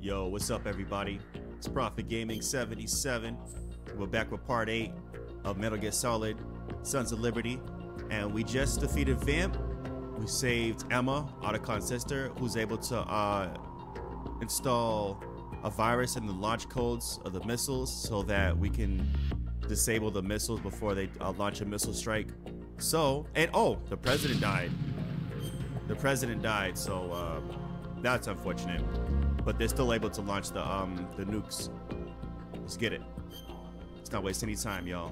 Yo, what's up, everybody? It's Prophet Gaming 77. We're back with part 8 of Metal Gear Solid Sons of Liberty, and we just defeated Vamp. We saved Emma, Otacon's sister, who's able to install a virus in the launch codes of the missiles so that we can disable the missiles before they launch a missile strike. So, and oh, the president died. The president died, so that's unfortunate. But they're still able to launch the nukes. Let's get it. Let's not waste any time, y'all.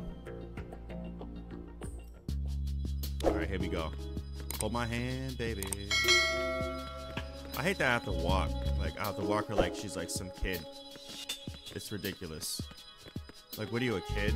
All right, here we go. Hold my hand, baby. I hate that I have to walk. Like, I have to walk her like she's like some kid. It's ridiculous. Like, what are you, a kid?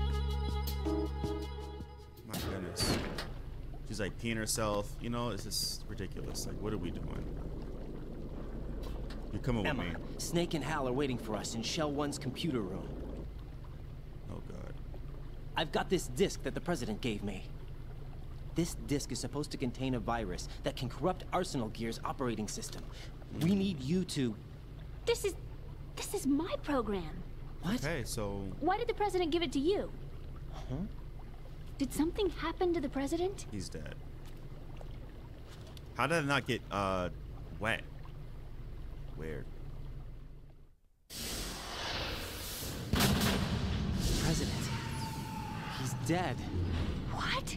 My goodness. She's like peeing herself. You know, it's just ridiculous. Like, what are we doing? You're coming with me. Emma, Snake and Hal are waiting for us in Shell 1's computer room. Oh, God. I've got this disk that the president gave me. This disk is supposed to contain a virus that can corrupt Arsenal Gear's operating system. We need you to... This is my program. What? Okay, so... Why did the president give it to you? Huh? Did something happen to the president? He's dead. How did it not get, wet? Weird. President. He's dead. What?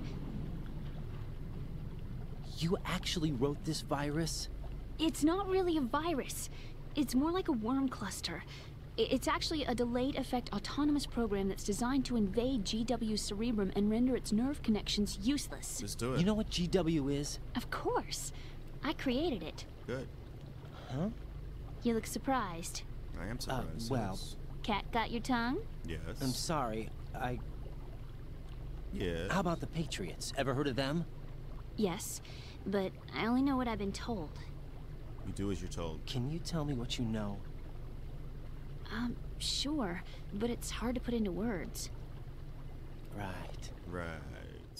You actually wrote this virus? It's not really a virus. It's more like a worm cluster. It's actually a delayed effect autonomous program that's designed to invade GW's cerebrum and render its nerve connections useless. Let's do it. You know what GW is? Of course. I created it. Good. Huh? You look surprised. I am surprised. Well... Cat got your tongue? Yes. I'm sorry, Yeah. How about the Patriots? Ever heard of them? Yes, but I only know what I've been told. You do as you're told. Can you tell me what you know? Sure, but it's hard to put into words. Right. Right.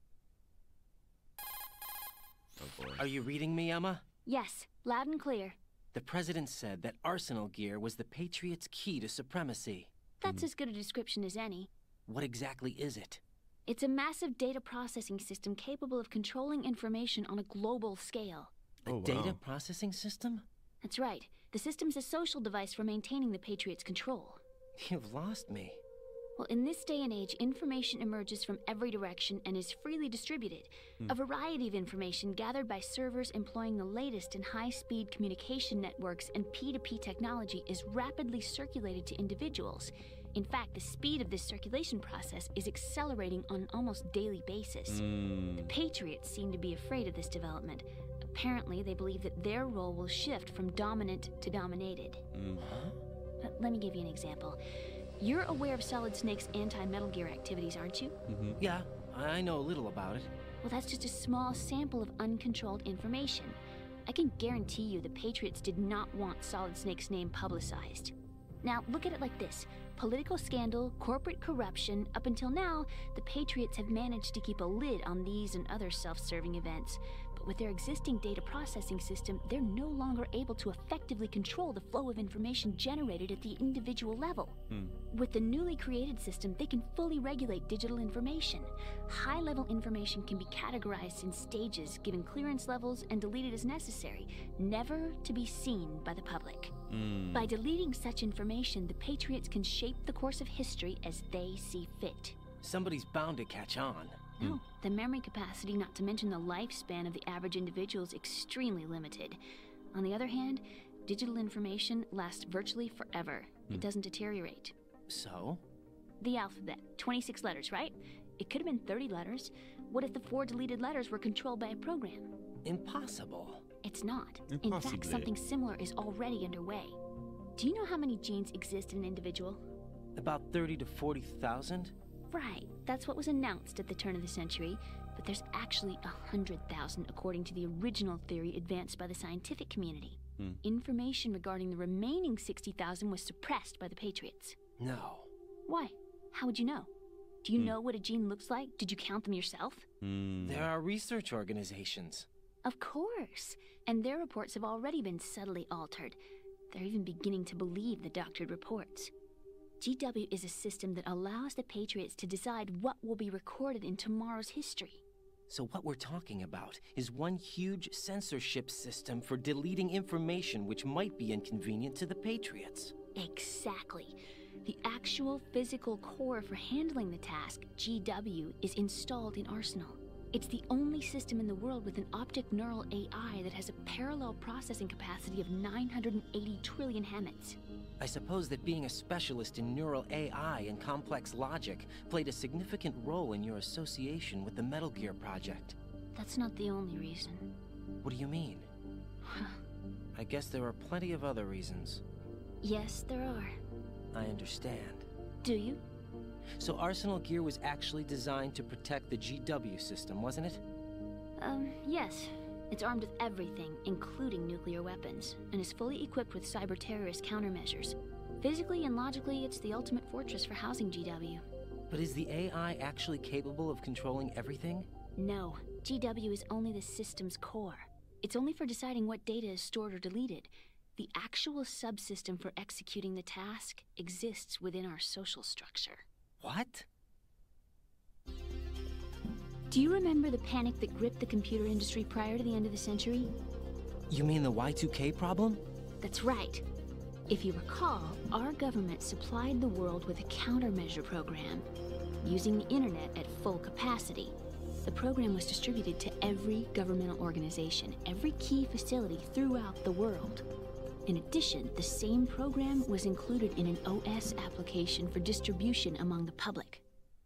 Oh, boy. Are you reading me, Emma? Yes, loud and clear. The president said that Arsenal Gear was the Patriots' key to supremacy. That's as good a description as any. What exactly is it? It's a massive data processing system capable of controlling information on a global scale. A Oh, wow. data processing system? That's right. The system's a social device for maintaining the Patriots' control. You've lost me. Well, in this day and age, information emerges from every direction and is freely distributed. A variety of information gathered by servers employing the latest in high-speed communication networks and P2P technology is rapidly circulated to individuals. In fact, the speed of this circulation process is accelerating on an almost daily basis. The Patriots seem to be afraid of this development. Apparently, they believe that their role will shift from dominant to dominated. Let me give you an example. You're aware of Solid Snake's anti-Metal Gear activities, aren't you? Yeah, I know a little about it. Well, that's just a small sample of uncontrolled information. I can guarantee you the Patriots did not want Solid Snake's name publicized. Now, look at it like this. Political scandal, corporate corruption, up until now, the Patriots have managed to keep a lid on these and other self-serving events. But with their existing data processing system, they're no longer able to effectively control the flow of information generated at the individual level. With the newly created system, they can fully regulate digital information. High-level information can be categorized in stages, given clearance levels, and deleted as necessary, never to be seen by the public. By deleting such information, the Patriots can shape the course of history as they see fit. Somebody's bound to catch on. No, the memory capacity, not to mention the lifespan of the average individual, is extremely limited. On the other hand, digital information lasts virtually forever. It doesn't deteriorate. So? The alphabet, 26 letters, right? It could have been 30 letters. What if the 4 deleted letters were controlled by a program? Impossible. It's not. In Impossibly. fact, something similar is already underway. Do you know how many genes exist in an individual? About 30 to 40,000? Right, that's what was announced at the turn of the century, but there's actually 100,000 according to the original theory advanced by the scientific community. Information regarding the remaining 60,000 was suppressed by the Patriots. No. Why? How would you know? Do you know what a gene looks like? Did you count them yourself? There are research organizations. Of course. And their reports have already been subtly altered. They're even beginning to believe the doctored reports. GW is a system that allows the Patriots to decide what will be recorded in tomorrow's history. So what we're talking about is one huge censorship system for deleting information which might be inconvenient to the Patriots. Exactly. The actual physical core for handling the task, GW, is installed in Arsenal. It's the only system in the world with an optic neural AI that has a parallel processing capacity of 980 trillion Hammets. I suppose that being a specialist in neural AI and complex logic played a significant role in your association with the Metal Gear project. That's not the only reason. What do you mean? I guess there are plenty of other reasons. Yes, there are. I understand. Do you? So Arsenal Gear was actually designed to protect the GW system, wasn't it? Yes. It's armed with everything, including nuclear weapons, and is fully equipped with cyber-terrorist countermeasures. Physically and logically, it's the ultimate fortress for housing GW. But is the AI actually capable of controlling everything? No. GW is only the system's core. It's only for deciding what data is stored or deleted. The actual subsystem for executing the task exists within our social structure. What? Do you remember the panic that gripped the computer industry prior to the end of the century? You mean the Y2K problem? That's right. If you recall, our government supplied the world with a countermeasure program, using the internet at full capacity. The program was distributed to every governmental organization, every key facility throughout the world. In addition, the same program was included in an OS application for distribution among the public.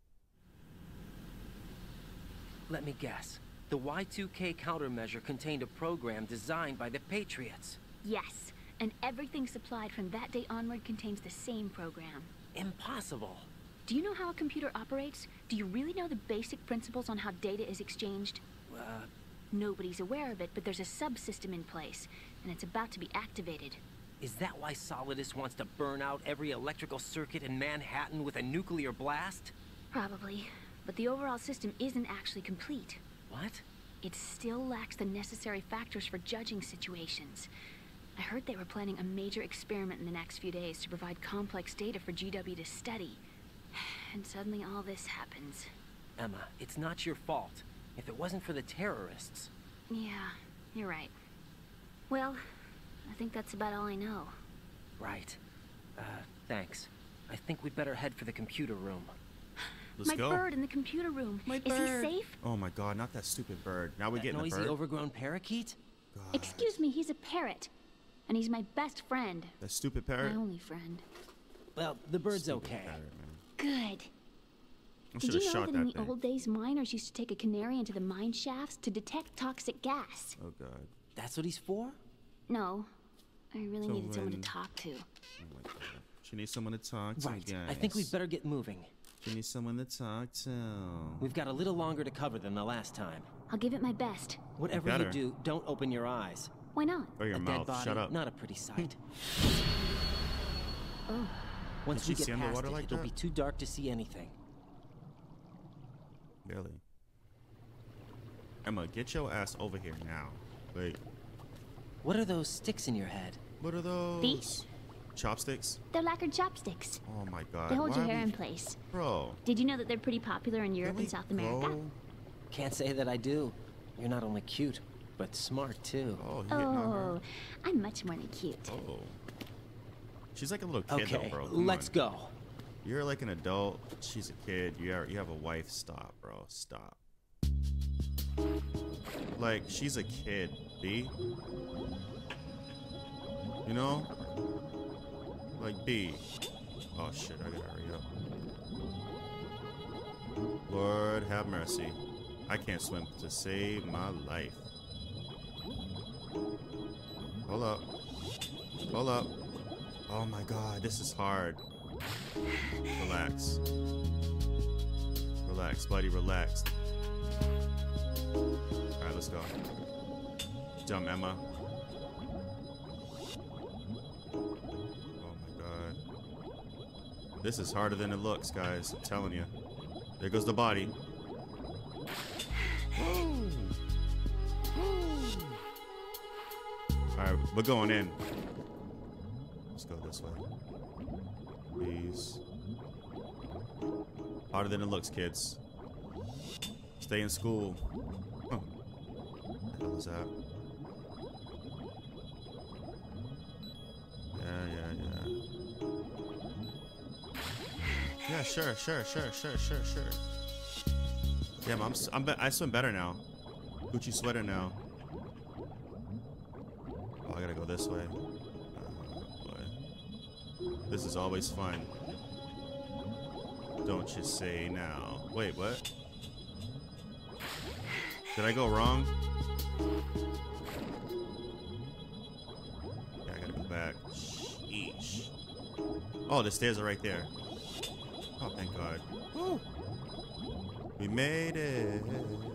Let me guess. The Y2K countermeasure contained a program designed by the Patriots. Yes, and everything supplied from that day onward contains the same program. Impossible. Do you know how a computer operates? Do you really know the basic principles on how data is exchanged? Nobody's aware of it, but there's a subsystem in place, and it's about to be activated. Is that why Solidus wants to burn out every electrical circuit in Manhattan with a nuclear blast? Probably, but the overall system isn't actually complete. What? It still lacks the necessary factors for judging situations. I heard they were planning a major experiment in the next few days to provide complex data for GW to study. And suddenly all this happens. Emma, it's not your fault. If it wasn't for the terrorists... Yeah, you're right. Well, I think that's about all I know. Right. Thanks. I think we'd better head for the computer room. Let's go. My bird in the computer room. My Is bird. he safe? Oh my god, not that stupid bird. Now we're That getting a noisy, bird. overgrown parakeet? God. Excuse me, he's a parrot. And he's my best friend. That stupid parrot. My only friend. Well, the bird's Stupid okay. parrot, man. Good. I Did should you have know shot that in that the thing. old days, miners used to take a canary into the mine shafts to detect toxic gas? Oh god. That's what he's for? No. I really So needed someone to when- talk to. Oh my god. She needs someone to talk to, Right. guys. I think we'd better get moving. She needs someone to talk to. We've got a little longer to cover than the last time. I'll give it my best. Whatever better. you do, don't open your eyes. Why not? Or your A mouth. dead body, Shut up. not a pretty sight. Oh. Once Did we she get see past underwater it, like it'll that? be too dark to see anything. Really? Emma, get your ass over here now. Wait. What are those sticks in your head? What are those? These? Chopsticks? They're lacquered chopsticks. Oh my god. They hold why your are hair we- in place. Bro. Did you know that they're pretty popular in Europe can we and South America? go? Can't say that I do. You're not only cute, but smart too. Oh, you hitting on her? Oh, I'm much more than cute. Oh. She's like a little kid though, Okay, bro. Come let's on. go. You're like an adult. She's a kid. You have a wife. Stop, bro. Stop. Like, she's a kid, B. You know? Like, B. Oh, shit. I gotta hurry up. Lord have mercy. I can't swim to save my life. Hold up. Hold up. Oh my god, this is hard. Relax. Relax, buddy, relax. Alright, let's go. Dumb Emma. Oh my god. This is harder than it looks, guys. I'm telling you. There goes the body. Alright, we're going in. Let's go this way. Please. Harder than it looks, kids. Stay in school. Huh. What the hell is that? Yeah, sure. Yeah, I swim better now. Gucci sweater now. Oh, I gotta go this way. Boy. This is always fun. Don't you say now. Wait, what? Did I go wrong? Yeah, I gotta go back. Sheesh. Oh, the stairs are right there. Oh, thank God. Woo. We made it.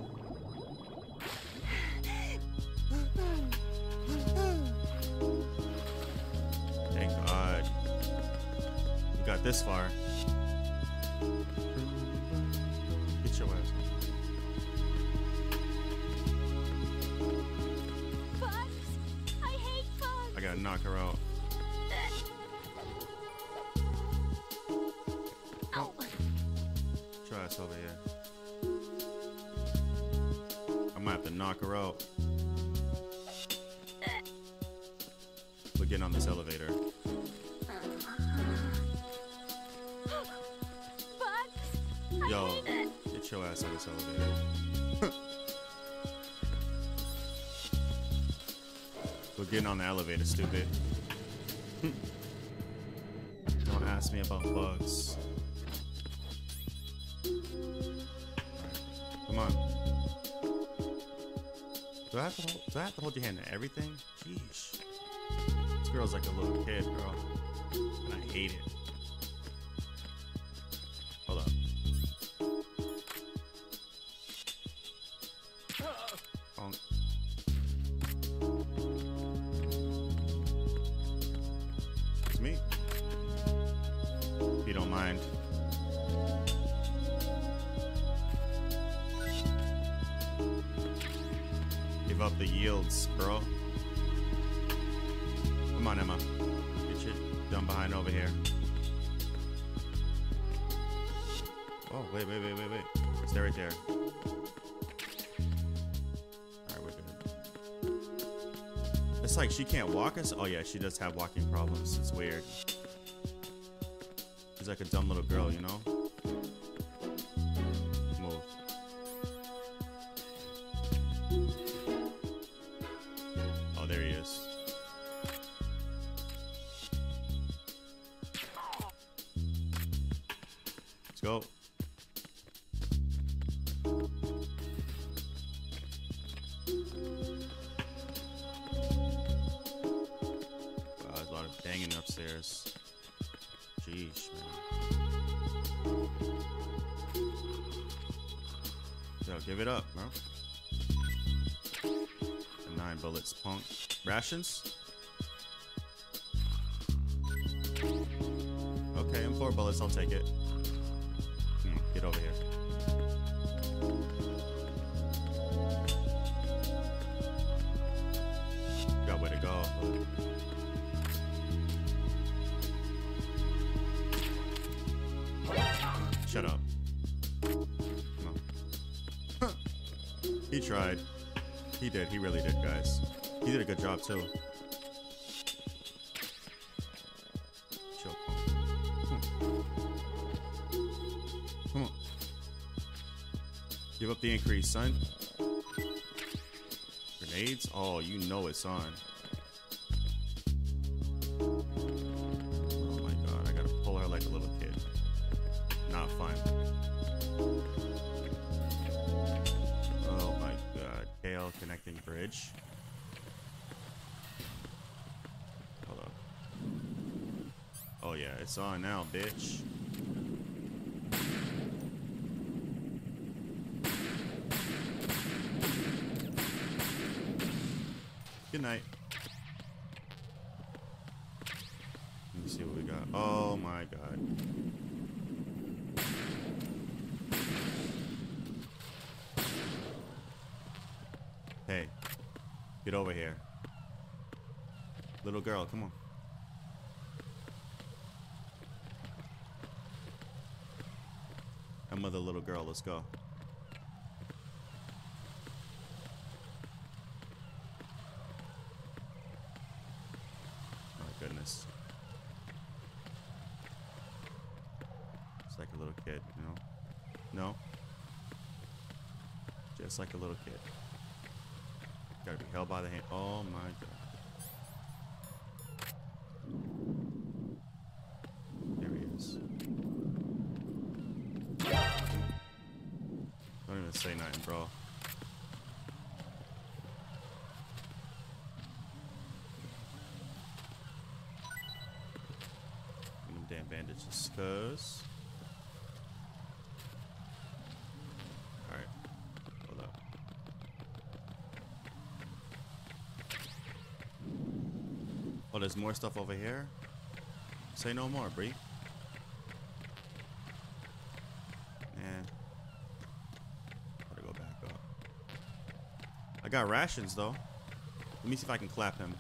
Thank God. We got this far. Get your ass. Bugs! I hate bugs! I gotta knock her out. Ow! Try us over here. I might have to knock her out. We're getting on this elevator. Bugs! I Yo, hate it! get your ass on this elevator. We're getting on the elevator, stupid. Don't ask me about bugs. Come on. Do I have to hold your hand to everything? Jeez. This girl's like a little kid, girl. And I hate it. Hold up. Oh. It's me. If you don't mind. Give up the yields, bro. Come on, Emma. Get your dumb behind over here. Oh, wait. Stay right there. Alright, we're good. It's like she can't walk us. Oh, yeah, she does have walking problems. It's weird. She's like a dumb little girl, you know? Move. Oh, there he is. Let's go. Wow, there's a lot of banging upstairs. Jeez, man. Yo, give it up, bro. 9 bullets, punk. Rations? Okay, and 4 bullets, I'll take it. Get over here. Got way to go. Shut up. Come on. He tried. He did. He really did, guys. He did a good job, too. Chill. Come on. Give up the increase, son. Grenades? Oh, you know it's on. Oh my God, I gotta pull her like a little kid. Not fun. Oh my God. KL connecting bridge. Hold up. Oh yeah, it's on now, bitch. Good night. Let me see what we got. Oh my God. Hey, get over here. Little girl, come on. Come with the little girl. Let's go. My goodness. It's like a little kid, you know? No? Just like a little kid. Gotta be held by the hand. Oh my god. There he is. Don't even say nothing, bro. Them damn bandages, cuz. Alright. Hold up. Oh, there's more stuff over here? Say no more, Bree. Gotta go back up. I got rations, though. Let me see if I can clap him.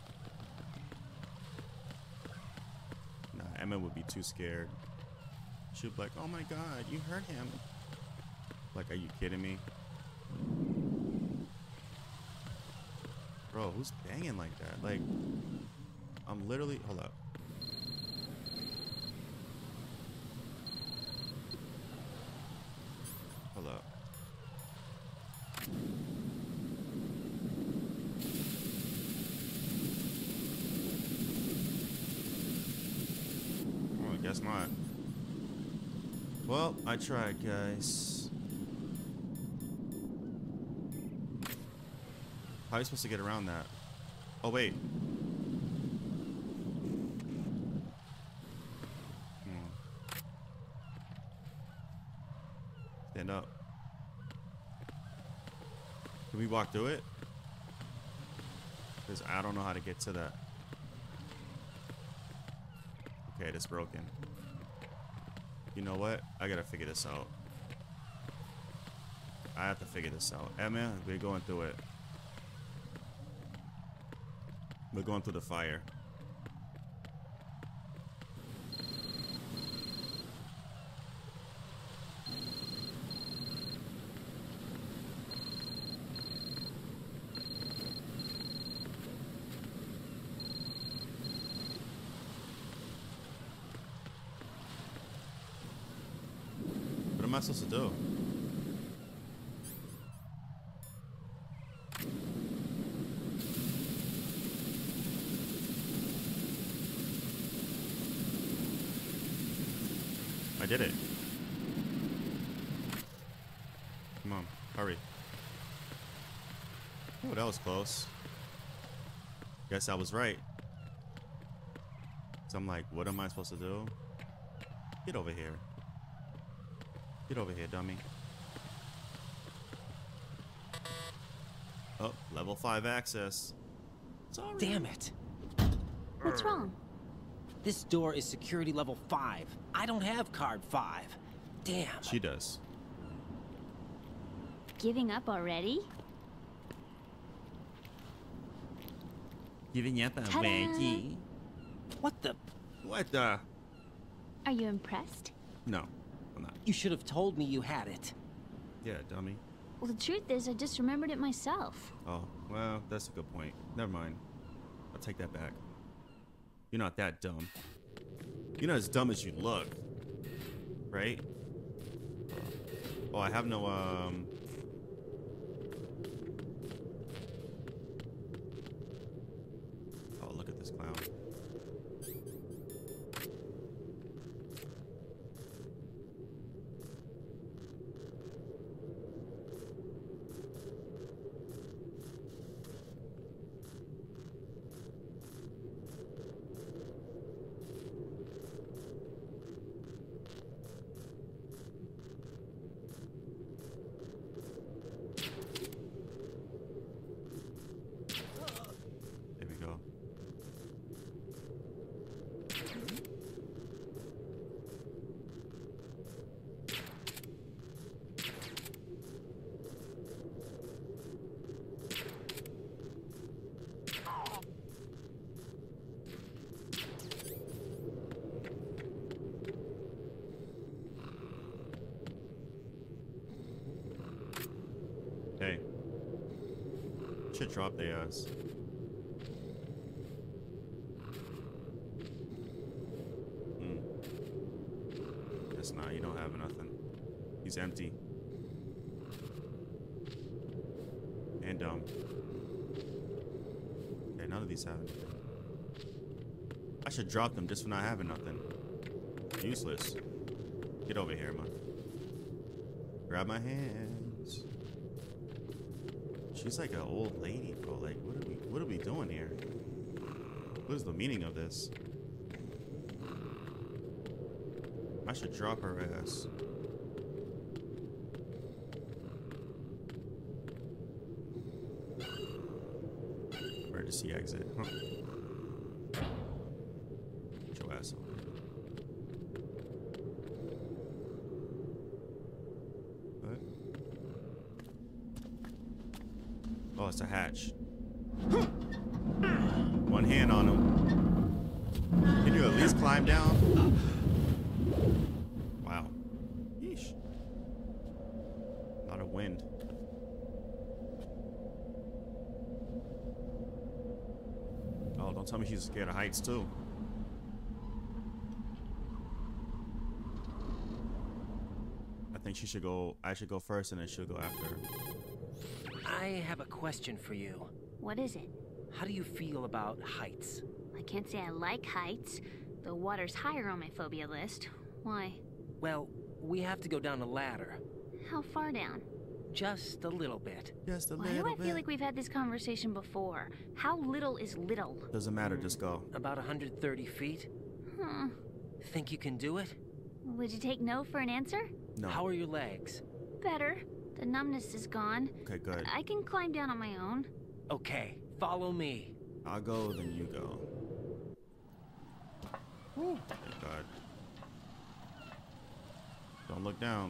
Nah, Emma would be too scared. She'd be like, oh my god, you hurt him. Like, are you kidding me? Bro, who's banging like that? Like, I'm literally... Hold up. Hold up. Oh, I guess not. Well, I tried, guys. How are you supposed to get around that? Oh, wait. Stand up. Can we walk through it? Because I don't know how to get to that. Okay, it's broken. You know what? I gotta figure this out. I have to figure this out. Emma, we're going through it. We're going through the fire. What am I supposed to do? I did it. Come on, hurry. Oh, that was close. Guess I was right. So I'm like, what am I supposed to do? Get over here. Get over here, dummy. Oh, level 5 access. Sorry. Damn it. What's wrong? This door is security level 5. I don't have card 5. Damn. She does. Giving up already? Giving up Ta-da. Maggie. What the? What the? Are you impressed? No, I'm not. You should have told me you had it. Yeah, dummy. Well, the truth is, I just remembered it myself. Oh, well, that's a good point. Never mind. I'll take that back. You're not that dumb. You're not as dumb as you look. Right? Oh, I have no, Oh, look at this clown. Should drop their ass. Guess not. You don't have nothing. He's empty. And dumb. Okay, none of these have anything. I should drop them just for not having nothing. Useless. Get over here, man. Grab my hands. She's like an old lady, bro. Like, what are we doing here? What is the meaning of this? I should drop her ass. Emergency exit. Huh. Get your ass on. What? Oh, it's a hatch. One hand on him. Can you at least climb down? Wow. Yeesh. A lot of wind. Oh, don't tell me she's scared of heights too. I think she should go. I should go first, and then she'll go after her. I have a question for you. What is it? How do you feel about heights? I can't say I like heights. The water's higher on my phobia list. Why? Well, we have to go down a ladder. How far down? Just a little bit. Just a Why little do I bit. feel like we've had this conversation before? How little is little? Doesn't matter. Just go. About 130 feet. Huh. Think you can do it? Would you take no for an answer? No. How are your legs? Better. The numbness is gone. Okay, good. I can climb down on my own. Okay, follow me. I'll go, then you go. Whew. Thank God. Don't look down.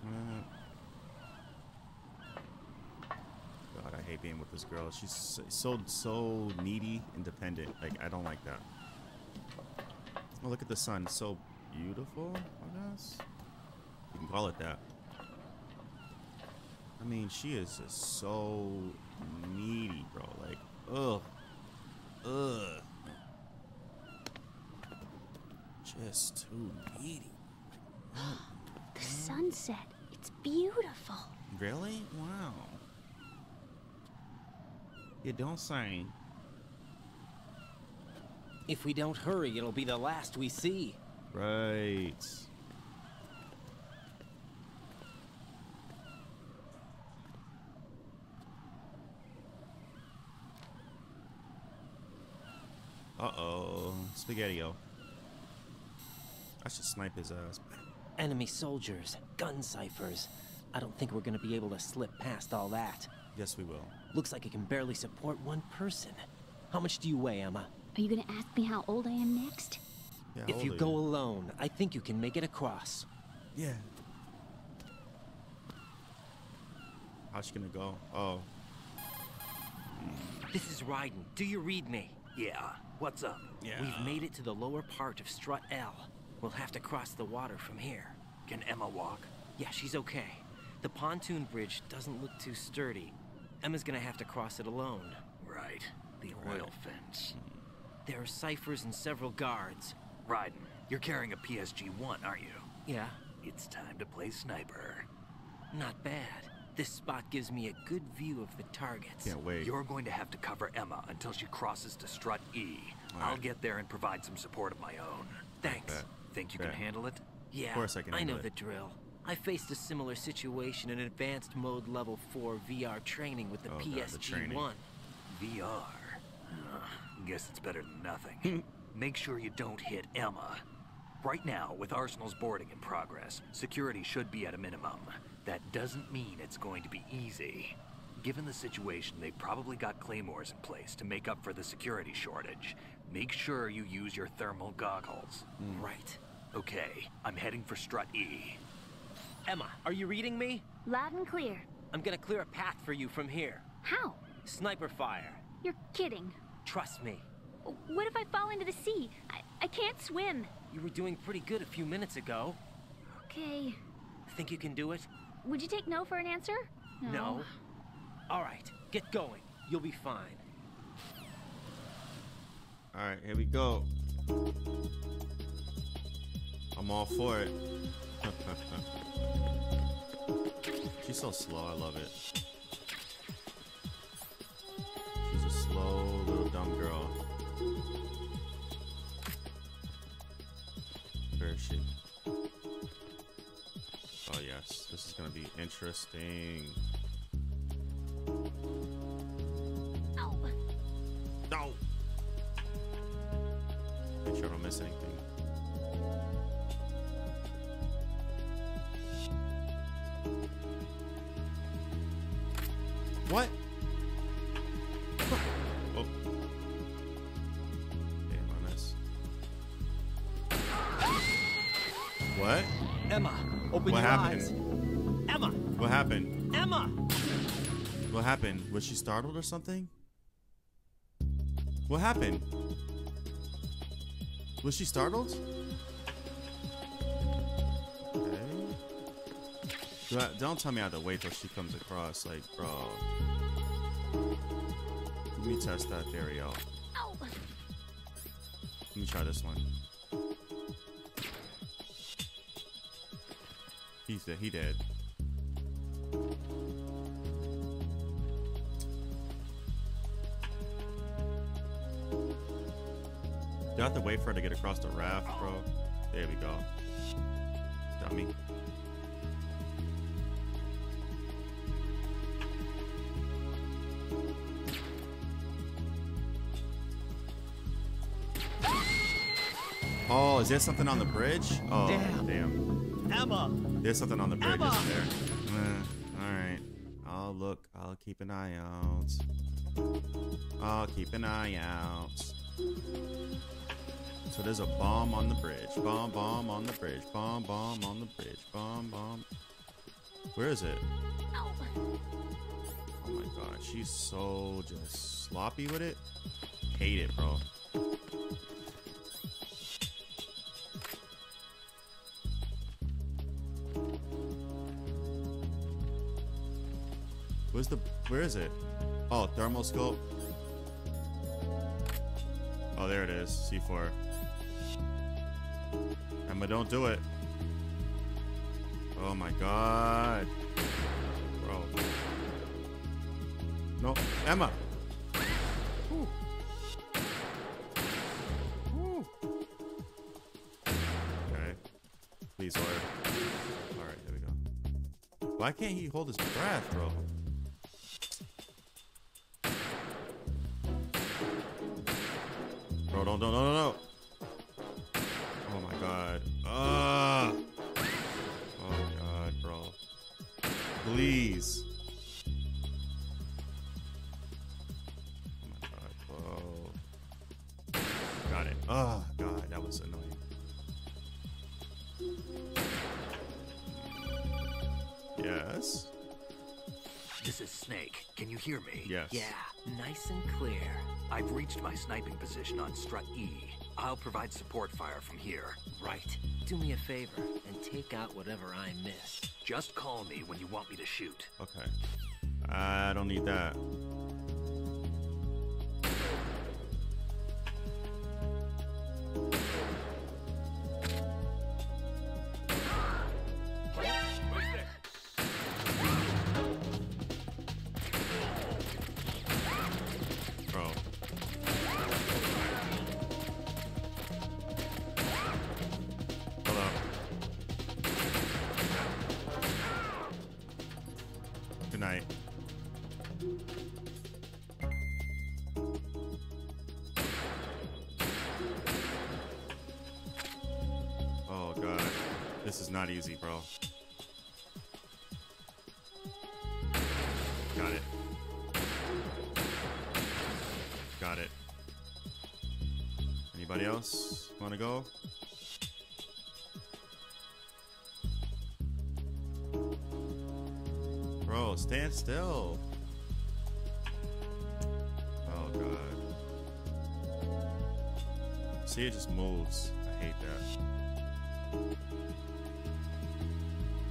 God, I hate being with this girl. She's so needy, independent. Like, I don't like that. Oh, look at the sun. It's so beautiful, I guess. You can call it that. I mean, she is just so needy, bro. Like, ugh. Ugh. Just too needy. The sunset. It's beautiful. Really? Wow. You don't say. If we don't hurry, it'll be the last we see. Right. Uh-oh. Spaghetti-O. I should snipe his ass. Enemy soldiers, gun ciphers. I don't think we're gonna be able to slip past all that. Yes, we will. Looks like it can barely support one person. How much do you weigh, Emma? Are you gonna ask me how old I am next? Yeah, how If old you are go alone, I think you can make it across. Yeah. How's she gonna go? Oh. This is Raiden. Do you read me? Yeah, what's up? Yeah. We've made it to the lower part of Strut L. We'll have to cross the water from here. Can Emma walk? Yeah, she's okay. The pontoon bridge doesn't look too sturdy. Emma's gonna have to cross it alone. Right. The oil fence. There are ciphers and several guards. Raiden, you're carrying a PSG-1, aren't you? Yeah, It's time to play sniper. not bad. This spot gives me a good view of the targets. Can't wait. You're going to have to cover Emma until she crosses to Strut E. All I'll right. get there and provide some support of my own. Thanks. Bet. Think you Bet. can handle it? Yeah, Of course I can know handle the it. drill. I faced a similar situation in advanced mode level 4 VR training with the Oh, God, the training. PSG-1. VR. Guess it's better than nothing. Make sure you don't hit Emma. Right now, with Arsenal's boarding in progress, security should be at a minimum. That doesn't mean it's going to be easy. Given the situation, they've probably got claymores in place to make up for the security shortage. Make sure you use your thermal goggles. Right. Okay, I'm heading for Strut E. Emma, are you reading me? Loud and clear. I'm gonna clear a path for you from here. How? Sniper fire. You're kidding. Trust me. What if I fall into the sea? I can't swim. You were doing pretty good a few minutes ago. Okay. Think you can do it? Would you take no for an answer? All right, get going. You'll be fine. All right, here we go. I'm all for it. She's so slow. I love it. She's a slow little dumb girl. Where is she? Oh yes, this is gonna be interesting. Ow. No. Make sure I don't miss anything. What? Oh. Damn, I missed. What? Emma, open What your happened? eyes. Emma! What happened? Emma! What happened? Was she startled or something? What happened? Was she startled? Okay. Don't tell me I have to wait till she comes across. Like, bro. Let me test that. There we go. Ow. Let me try this one. He's dead. He dead. Do I have to wait for her to get across the raft, bro? There we go. Dummy. Oh, is there something on the bridge? Oh, damn. Emma! There's something on the bridge, Emma! isn't there? Alright. I'll look. I'll keep an eye out. I'll keep an eye out. So there's a bomb on the bridge. Bomb on the bridge. Bomb on the bridge. Bomb. Where is it? Ow. Oh my god. She's so just sloppy with it. Hate it, bro. Where is it? Oh, thermal scope. Oh, there it is. C4. Emma, don't do it. Oh my god. Bro. No, Emma. Whew. Whew. Okay. Please, Lord. Alright, there we go. Why can't he hold his breath, bro? Bro, no. Oh my god. Oh my god, bro. Please. Oh my god, bro. Got it. Oh god, that was annoying. Yes. This is Snake. Can you hear me? Yes. Yeah, nice and clear. I've reached my sniping position on Strut E. I'll provide support fire from here. Right. Do me a favor and take out whatever I miss. Just call me when you want me to shoot. Okay. I don't need that. Bro. Hello. Good night. Oh god. This is not easy, bro. Got it. Got it. Anybody else want to go? Bro, stand still. Oh god. See, it just moves. I hate that.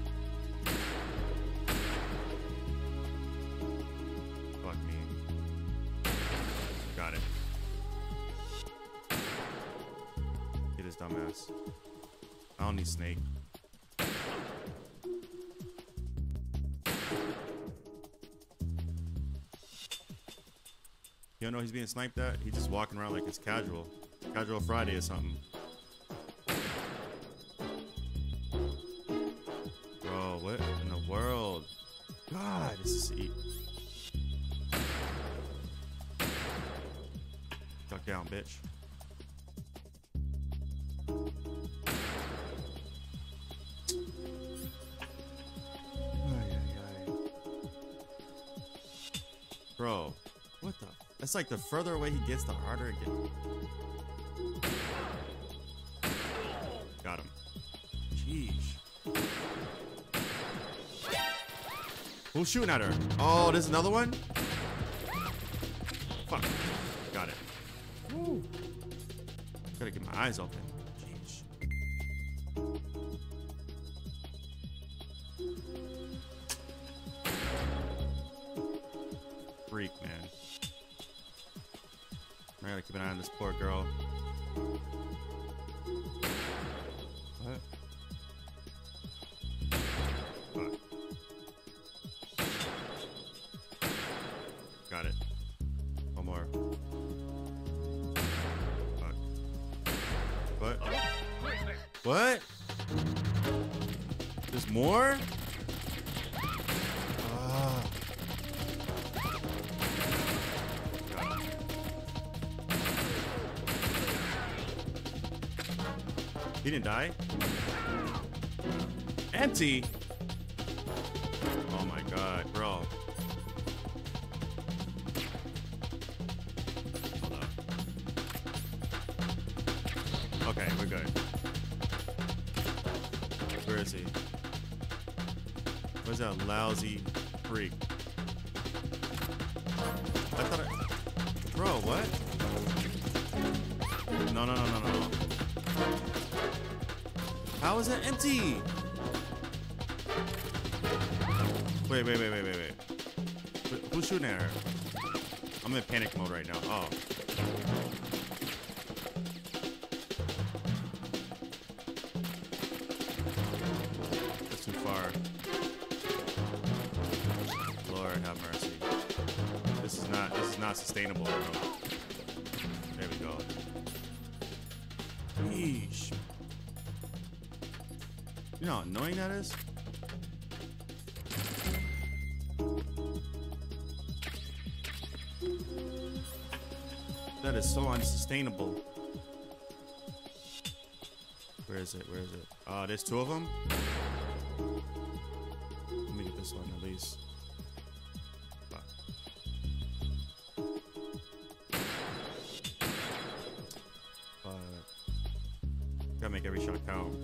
Fuck me. his dumb ass. I don't need Snake. You don't know he's being sniped at? He's just walking around like it's casual. Casual Friday or something. Bro, what in the world? God, this is... Duck down, bitch. Bro, what the? It's like the further away he gets, the harder it gets. Got him. Jeez. Who's shooting at her? Oh, there's another one? Fuck. Got it. Woo. Gotta get my eyes open. Jeez. Freak, man. I gotta keep an eye on this poor girl. What? Fuck. Got it. One more. Fuck. What? What? There's more? Ah. He didn't die? Empty? Oh my god, bro. Hold up. Okay, we're good. Where is he? Where's that lousy freak? I thought I... Bro, what? No, no, no, no, no. How is that empty? Wait. Who's shooting at her? I'm in panic mode right now. Oh. That's too far. Lord have mercy. This is not sustainable, bro. There we go. Yeesh. You know how annoying that is? That is so unsustainable. Where is it? Where is it? There's two of them? Let me get this one at least. Gotta make every shot count.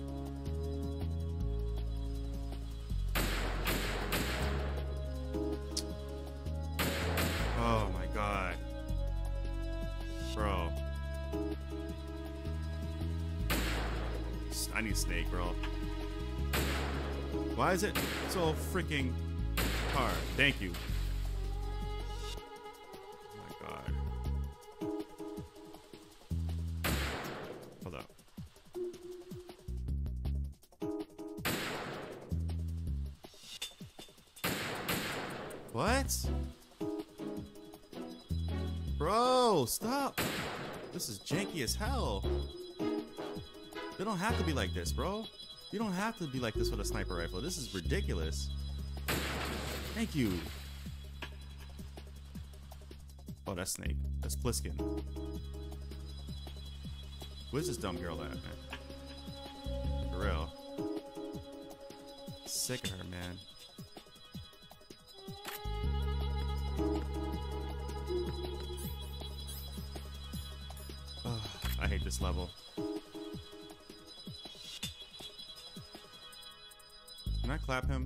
Oh my god. Bro. I need Snake, bro. Why is it so freaking hard? Thank you. Oh my god. Hold up. What? Bro, stop. This is janky as hell. They don't have to be like this, bro. You don't have to be like this with a sniper rifle. This is ridiculous. Thank you. Oh, that's Snake. That's Pliskin. Where's this dumb girl at, man? For real. Sick of her, man. Oh, I hate this level. Can I clap him?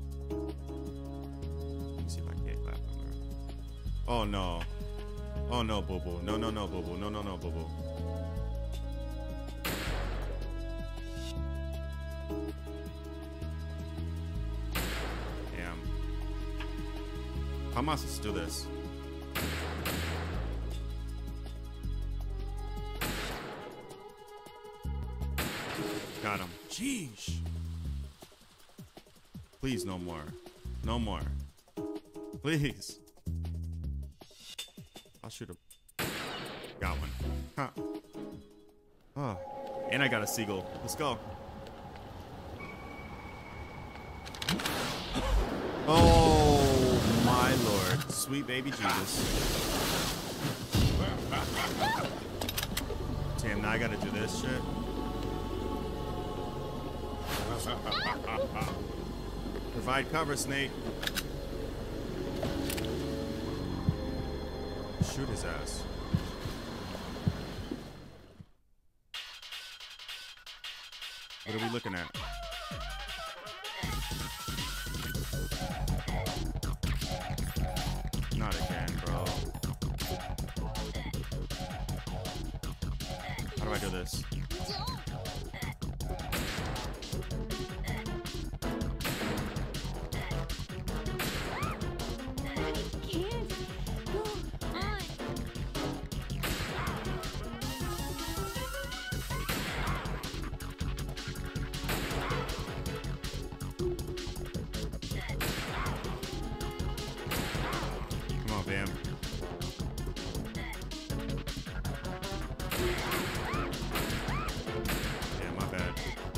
Let me see if I can't clap him. Oh no. Oh no, boo boo. No, no, no, boo boo. No, no, no, boo boo. Damn. How am I supposed to do this? Got him. Jeez. Please, no more. No more. Please. I should have got one. Huh. Oh. And I got a seagull. Let's go. Oh my lord. Sweet baby Jesus. Damn, now I gotta do this shit. Provide cover, Snake. Shoot his ass. What are we looking at? Not again, bro. How do I do this? Bam. Yeah, my bad.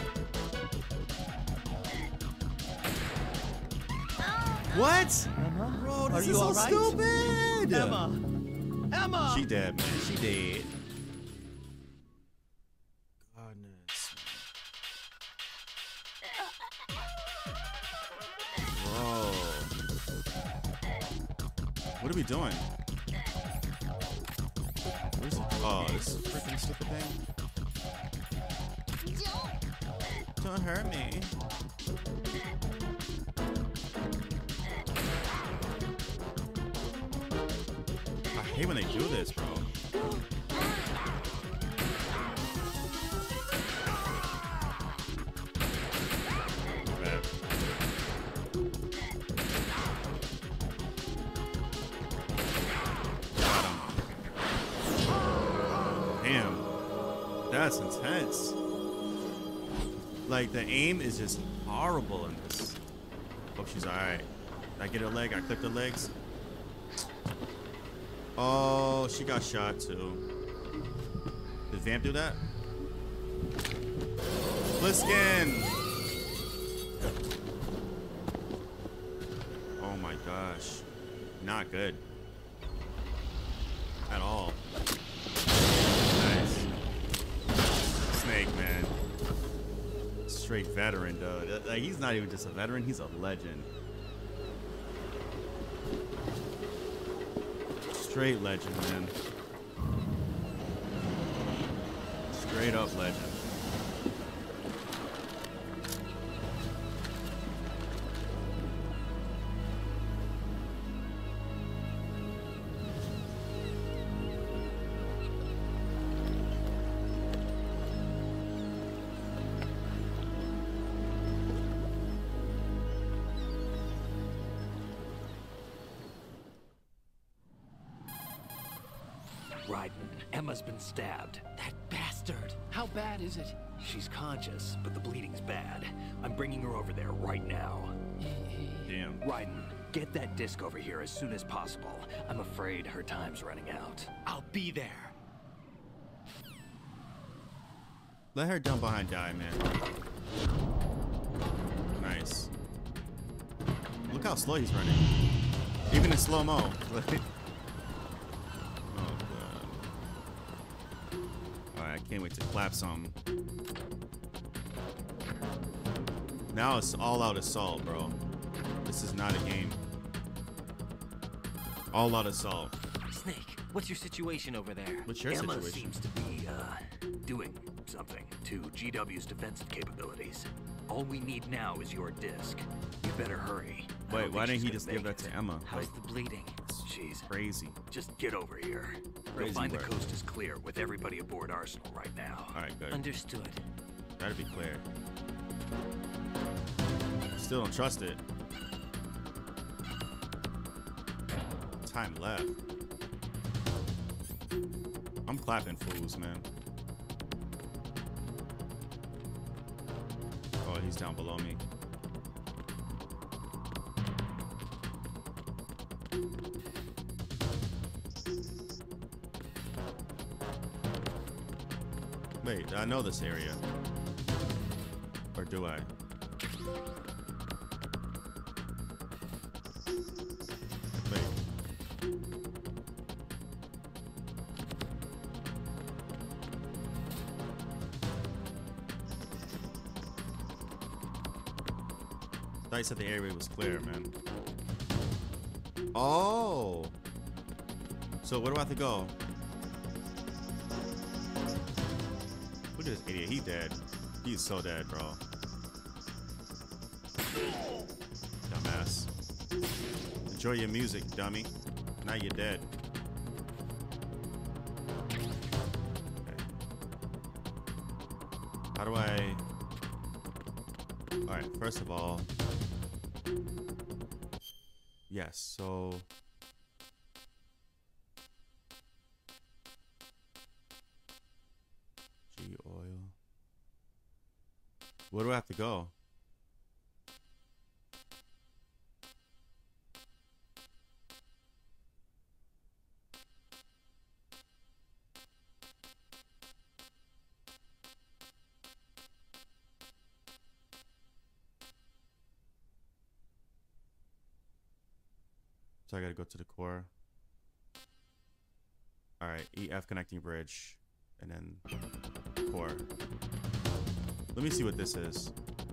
What? Emma? Bro, this Are is you so all right? stupid. Emma! Emma! She dead, man. She dead. Goodness. Bro. What are we doing? Where's it? Oh, this freaking stupid thing. Don't hurt me. I hate when they do this, bro. Bad. Got him. Damn. That's intense. Like, the aim is just horrible in this. Hope she's alright. Did I get her leg? I clipped her legs. Oh, she got shot too. Did Vamp do that? Bliskin! Oh my gosh. Not good. At all. Nice. Snake, man. Straight veteran, though. Like, he's not even just a veteran, he's a legend. Straight legend, man. Straight up legend. Raiden, Emma's been stabbed. That bastard! How bad is it? She's conscious, but the bleeding's bad. I'm bringing her over there right now. Damn. Raiden, get that disc over here as soon as possible. I'm afraid her time's running out. I'll be there. Let her down behind die, man. Nice. Look how slow he's running. Even in slow-mo. I can't wait to clap some. Now it's all-out assault, bro. This is not a game. All-out assault. Snake, what's your situation over there? What's your Emma situation? seems to be, doing something to GW's defensive capabilities. All we need now is your disc. You better hurry. I Wait, don't why think didn't he she's just gonna give make that to it. Emma? How's Like, the bleeding? She's crazy. just get over here. Crazy You'll find work. the coast is clear with everybody aboard Arsenal right now. Alright, good. Understood. Gotta be clear. Still don't trust it. Time left. I'm clapping fools, man. he's down below me. Wait, I know this area. Or do I? Wait. I thought you said the area was clear, man. Oh! So where do I have to go? Look at this idiot. He's dead. He's so dead, bro. Dumbass. Enjoy your music, dummy. Now you're dead. Okay. How do I... Alright, first of all... Yes, so... G-oil. Where do I have to go? So I gotta go to the core. Alright, EF connecting bridge. And then core. Let me see what this is.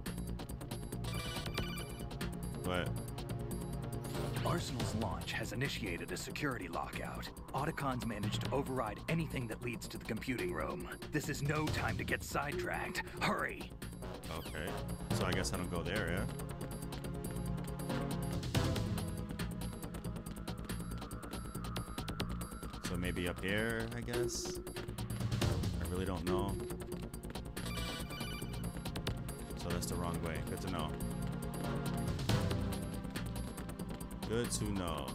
What? Arsenal's launch has initiated a security lockout. Otacons managed to override anything that leads to the computing room. This is no time to get sidetracked. Hurry! Okay. So I guess I don't go there, yeah? So maybe up here, I guess? I really don't know. So that's the wrong way. Good to know. Good to know,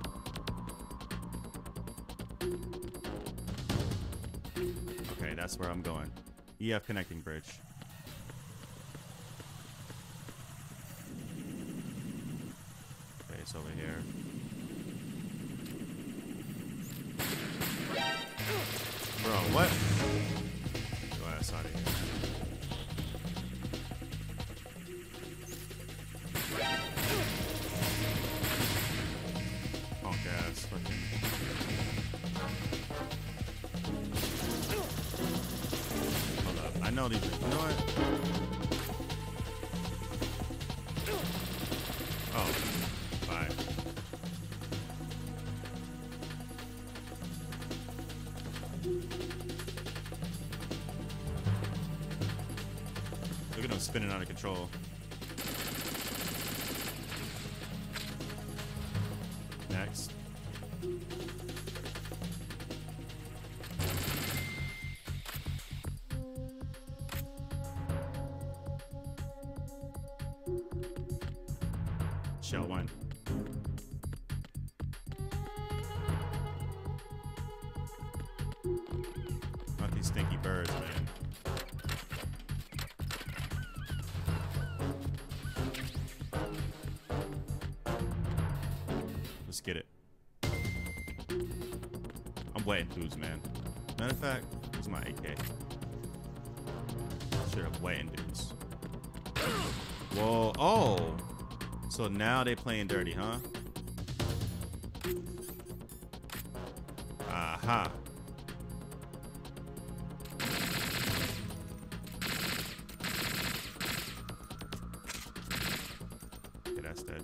man. Okay, that's where I'm going. EF connecting bridge. Okay, it's over here. Bro, what? Go ass out of here. Punk ass fucking. Hold up. I know these. You know what? Oh. Bye. Look at him spinning out of control. Next. Shell one. Not these stinky birds, man. Let's get it. I'm wetting dudes, man. Matter of fact, where's my AK? Straight up wetting dudes. Whoa, oh! So now they playing dirty, huh? Aha. Okay, that's dead.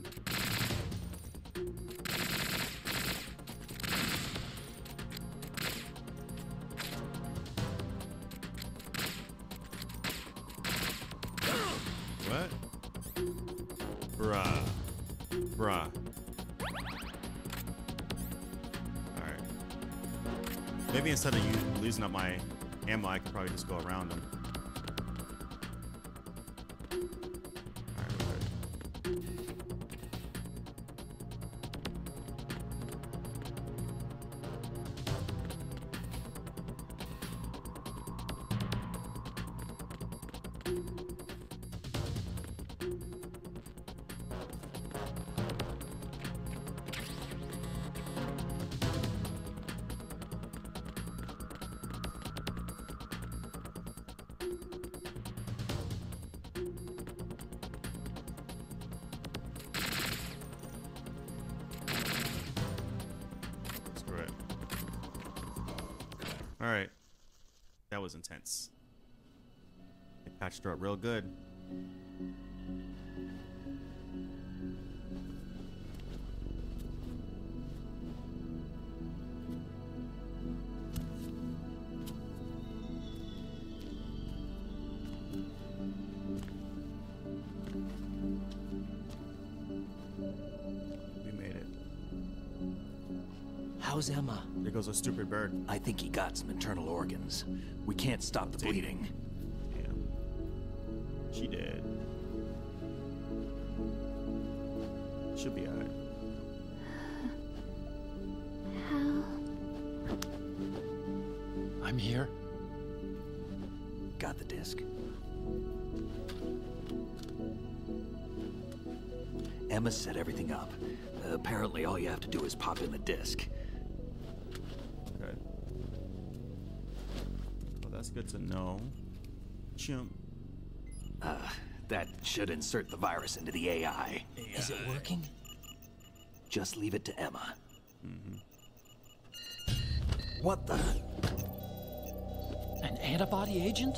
What? Bruh. Bruh. Alright. Maybe instead of you losing up my ammo, I could probably just go around them. Alright, we're good. All right. That was intense. They patched her up real good. We made it. How's Emma? There goes a stupid bird. I think he got some internal organs. We can't stop the bleeding. Damn. She dead. Should be alright. Hal. I'm here. Got the disc. Emma set everything up. Apparently all you have to do is pop in the disc. Okay. Well, that's good to know. Chimp. That should insert the virus into the AI. Is it working? Just leave it to Emma. What the? An antibody agent?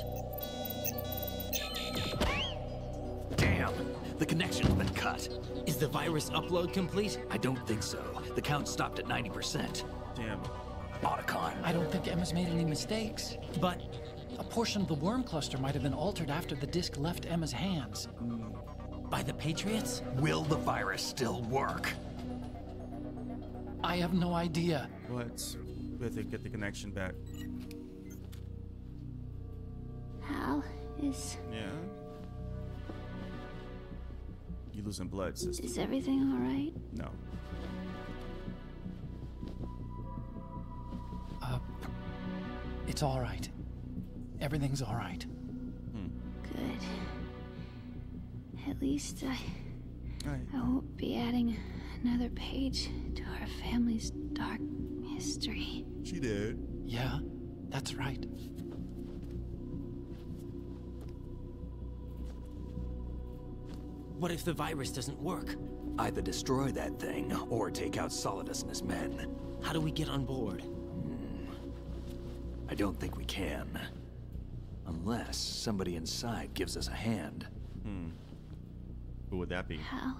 Damn! The connection's been cut. Is the virus upload complete? I don't think so. The count stopped at 90%. Damn. Otacon. I don't think Emma's made any mistakes. But A portion of the worm cluster might have been altered after the disc left Emma's hands. by the Patriots? Will the virus still work? I have no idea. What? We have to get the connection back. Hal, is Yeah? You losing blood, sister. is everything all right? No. It's all right. Everything's all right. Good. At least Alright. I won't be adding another page to our family's dark history. She did. Yeah, that's right. What if the virus doesn't work? Either destroy that thing, or take out Solidus and his men. How do we get on board? I don't think we can. Unless somebody inside gives us a hand. Who would that be? Hal,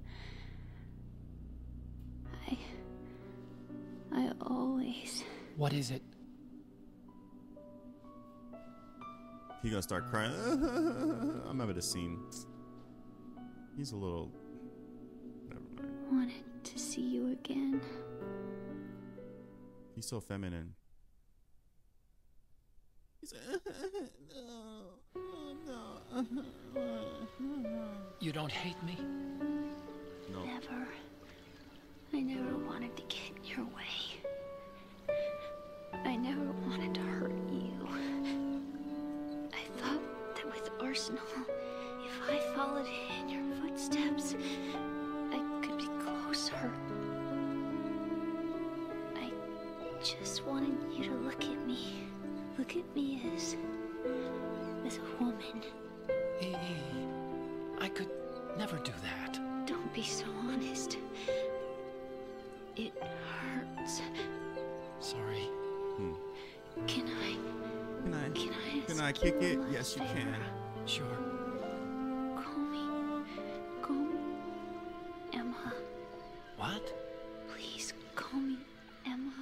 I always... What is it? He gonna start crying. I remember the scene. He's a little... Never mind. wanted to see you again. He's so feminine. He's no. You don't hate me? No. Never. I never wanted to get in your way. I never wanted to hurt you. I thought that with Arsenal, if I followed in your footsteps, I could be closer. I just wanted you to look at me. Look at me as a woman. I could never do that. Don't be so honest. It hurts. Sorry. Can I Can I kick it? Yes, you can. Sure. Call me Emma. What? Please call me Emma.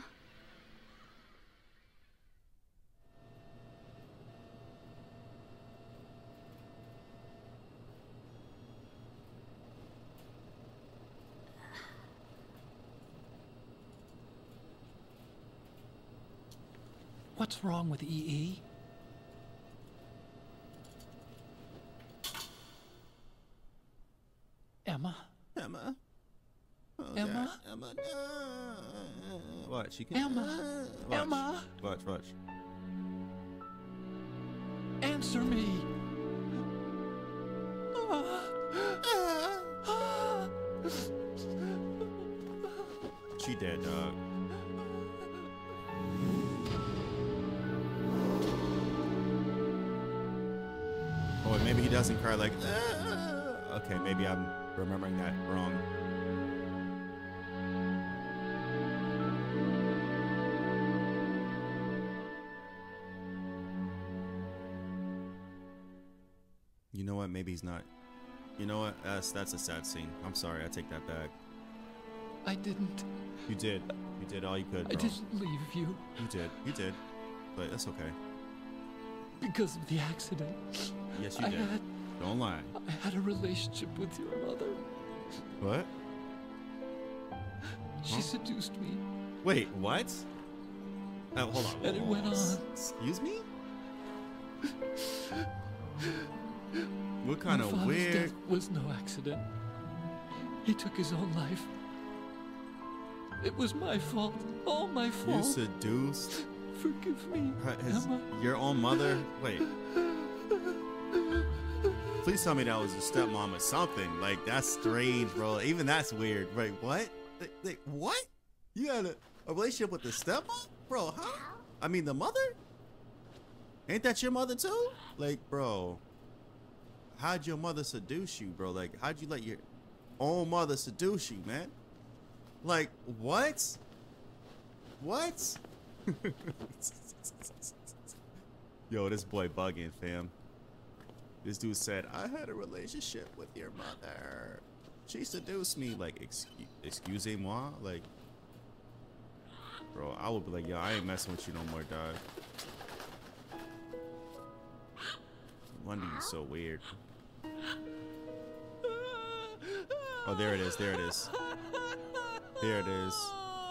What's wrong with EE? Emma? Emma. Oh, Emma? God. Emma. No. What? She can. Emma. Watch. Emma. Watch. Answer me! She dead, dog. Oh, and maybe he doesn't cry like. Okay, maybe I'm remembering that wrong. You know what? Maybe he's not. You know what? That's a sad scene. I'm sorry. I take that back. I didn't. You did. You did all you could, bro. I didn't leave you You did. You did. But that's okay. because of the accident. Yes, you did. Don't lie. I had a relationship with your mother. What? She seduced me, Wait, what? Hold on. and it went on. Excuse me? What kind My of father's weird... death was no accident. He took his own life. It was my fault. All my You fault. seduced Forgive me, Emma. your own mother? Wait. Please tell me that was your stepmom or something. Like, that's strange, bro. Even that's weird. Wait, what? What? You had a relationship with the stepmom? Bro, huh? I mean, the mother? Ain't that your mother too? Like, bro, how'd your mother seduce you, bro? Like, how'd you let your own mother seduce you, man? Like, what? What? Yo, this boy bugging, fam. This dude said, I had a relationship with your mother. She seduced me. Like, excusez-moi? Like, bro, I would be like, yo, I ain't messing with you no more, dog. No wonder you so weird. Oh, there it is. There it is. There it is.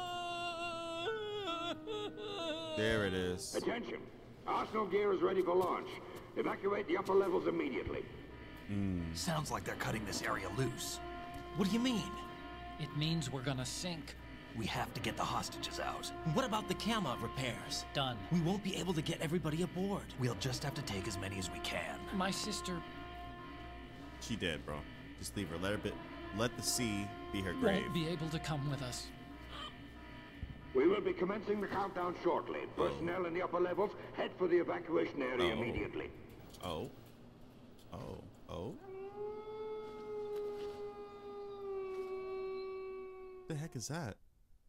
There it is. Attention. Arsenal gear is ready for launch. Evacuate the upper levels immediately. Sounds like they're cutting this area loose. What do you mean? It means we're gonna sink. We have to get the hostages out. What about the camera repairs? Done. We won't be able to get everybody aboard. We'll just have to take as many as we can. My sister She dead, bro. Just leave her. Let the sea be her grave. won't be able to come with us. We will be commencing the countdown shortly. Personnel in the upper levels, head for the evacuation area Oh. immediately. Oh. The heck is that?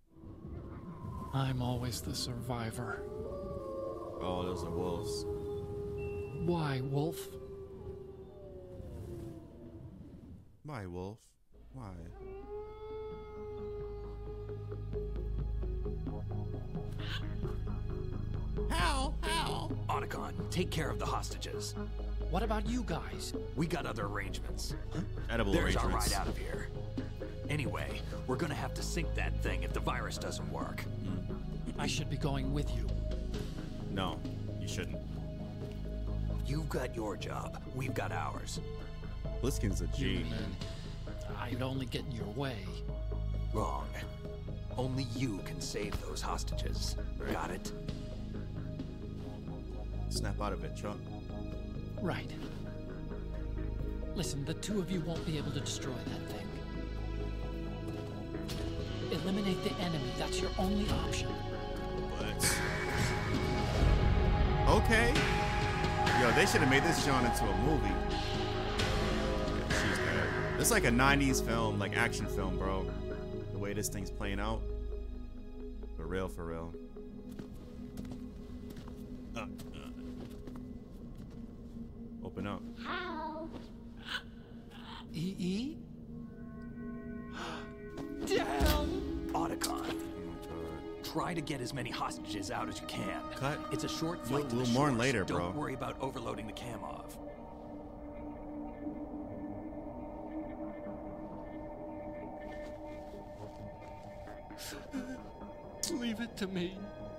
I'm always the survivor. Oh, those are wolves. Why, Wolf? Why, wolf? Why? How? Otacon, take care of the hostages. What about you guys? We got other arrangements. Edible There's our arrangements. ride out of here. Anyway, we're gonna have to sink that thing if the virus doesn't work. I should be going with you. No, you shouldn't. You've got your job, we've got ours. Bliskin's a G, man. I'd only get in your way. Wrong. Only you can save those hostages. Got it? Snap out of it, Chuck. Right. Listen, the two of you won't be able to destroy that thing. Eliminate the enemy. That's your only option. But okay. Yo, they should have made this John into a movie. She's bad. It's like a 90s film, like action film, bro. The way this thing's playing out. For real, for real. Open up. How? EE? Down! Otacon, Oh my god. try to get as many hostages out as you can. Cut. It's a short flight to We'll the mourn shores. later, Don't bro. worry about overloading the Kamov. Leave it to me.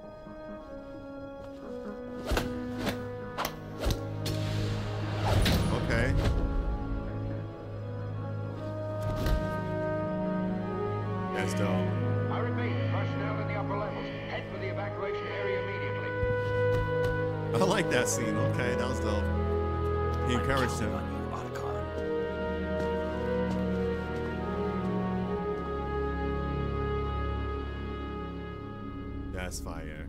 Okay. That's dope. I repeat, personnel in the upper levels, head for the evacuation area immediately. I like that scene. Okay, that was dope. He encouraged I'm him. counting on you, Otacon. That's fire.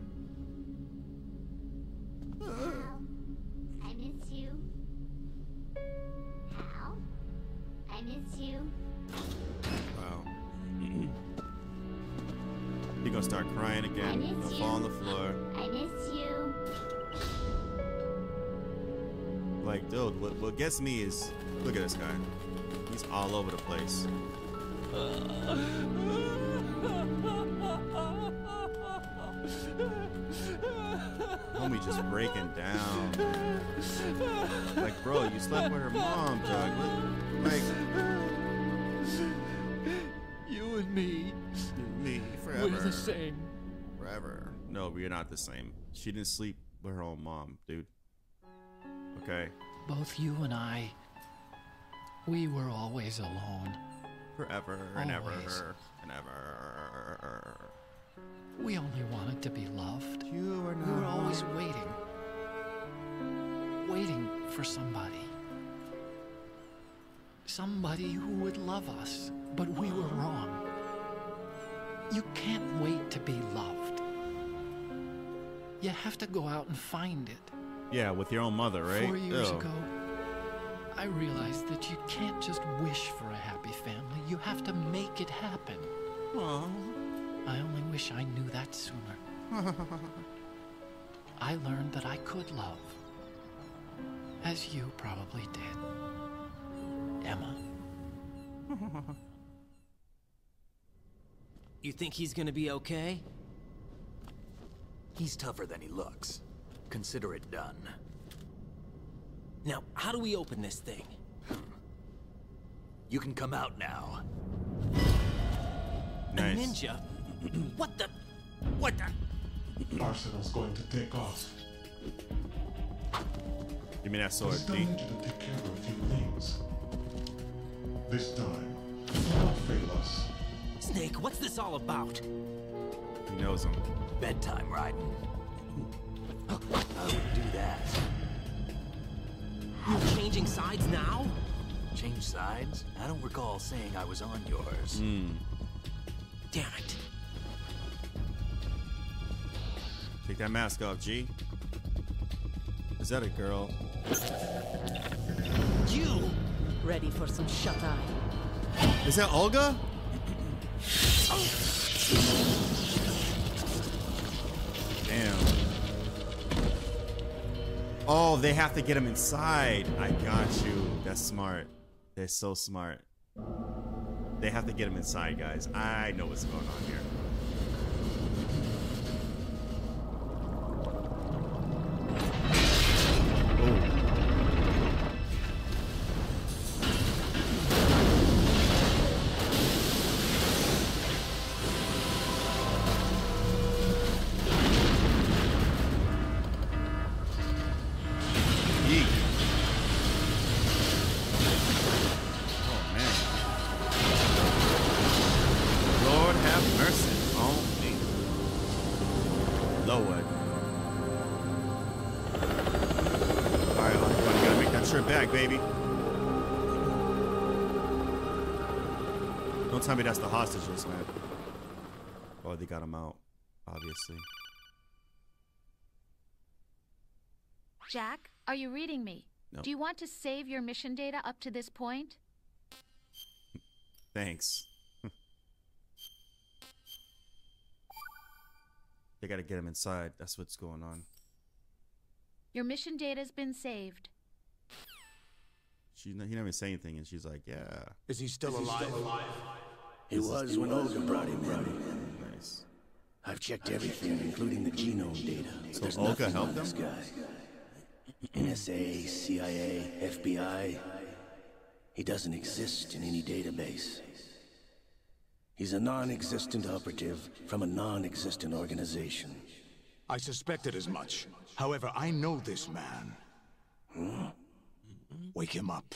I miss you. How? I miss you. Wow. He gonna start crying again. I He'll miss fall on you. the floor. I miss you. Like, dude, what gets me is, look at this guy. He's all over the place. Homie just breaking down. Like, bro, you slept with her mom, dog. Like, You and me, forever. we're the same. Forever. No, we're not the same. She didn't sleep with her own mom, dude. Okay. Both you and I, we were always alone. Forever and ever Always. and ever. We only wanted to be loved. You are not. We were always waiting for somebody. Somebody who would love us, but we were wrong. You can't wait to be loved. You have to go out and find it. Yeah, with your own mother, right? 4 years Ew. ago, I realized that you can't just wish for a happy family. You have to make it happen. Aw. I only wish I knew that sooner. I learned that I could love, as you probably did, Emma. You think he's gonna be okay? He's tougher than he looks. Consider it done. Now, how do we open this thing? You can come out now. Nice. A ninja? What the? What the? Arsenal's going to take off. Give me that We sword, still D. need you to take care of a few things. This time, do not fail us. Snake, what's this all about? He knows him. Bedtime, Raiden. I would do that. You're changing sides now? Change sides? I don't recall saying I was on yours. Damn it. Take that mask off, G. Is that a girl? You! Ready for some shut-eye? Is that Olga? Damn. Oh, they have to get him inside. I got you. That's smart. They're so smart. They have to get him inside, guys. I know what's going on here. Yeet. Oh man. Lord have mercy on me. Lord. Alright, I'm gotta make that trip back, baby. Don't tell me that's the hostages, man. Oh, they got him out, obviously. Jack, are you reading me? No. Do you want to save your mission data up to this point? Thanks. They gotta get him inside. That's what's going on. Your mission data's been saved. He never even say anything, and she's like, "Yeah, Is he still alive? He was when Olga brought him in. nice." I've checked everything, including the genome data. So There's Olga nothing helped on this him? guy. NSA, CIA, FBI. He doesn't exist in any database. He's a non-existent operative from a non-existent organization. I suspected as much. However, I know this man. Wake him up.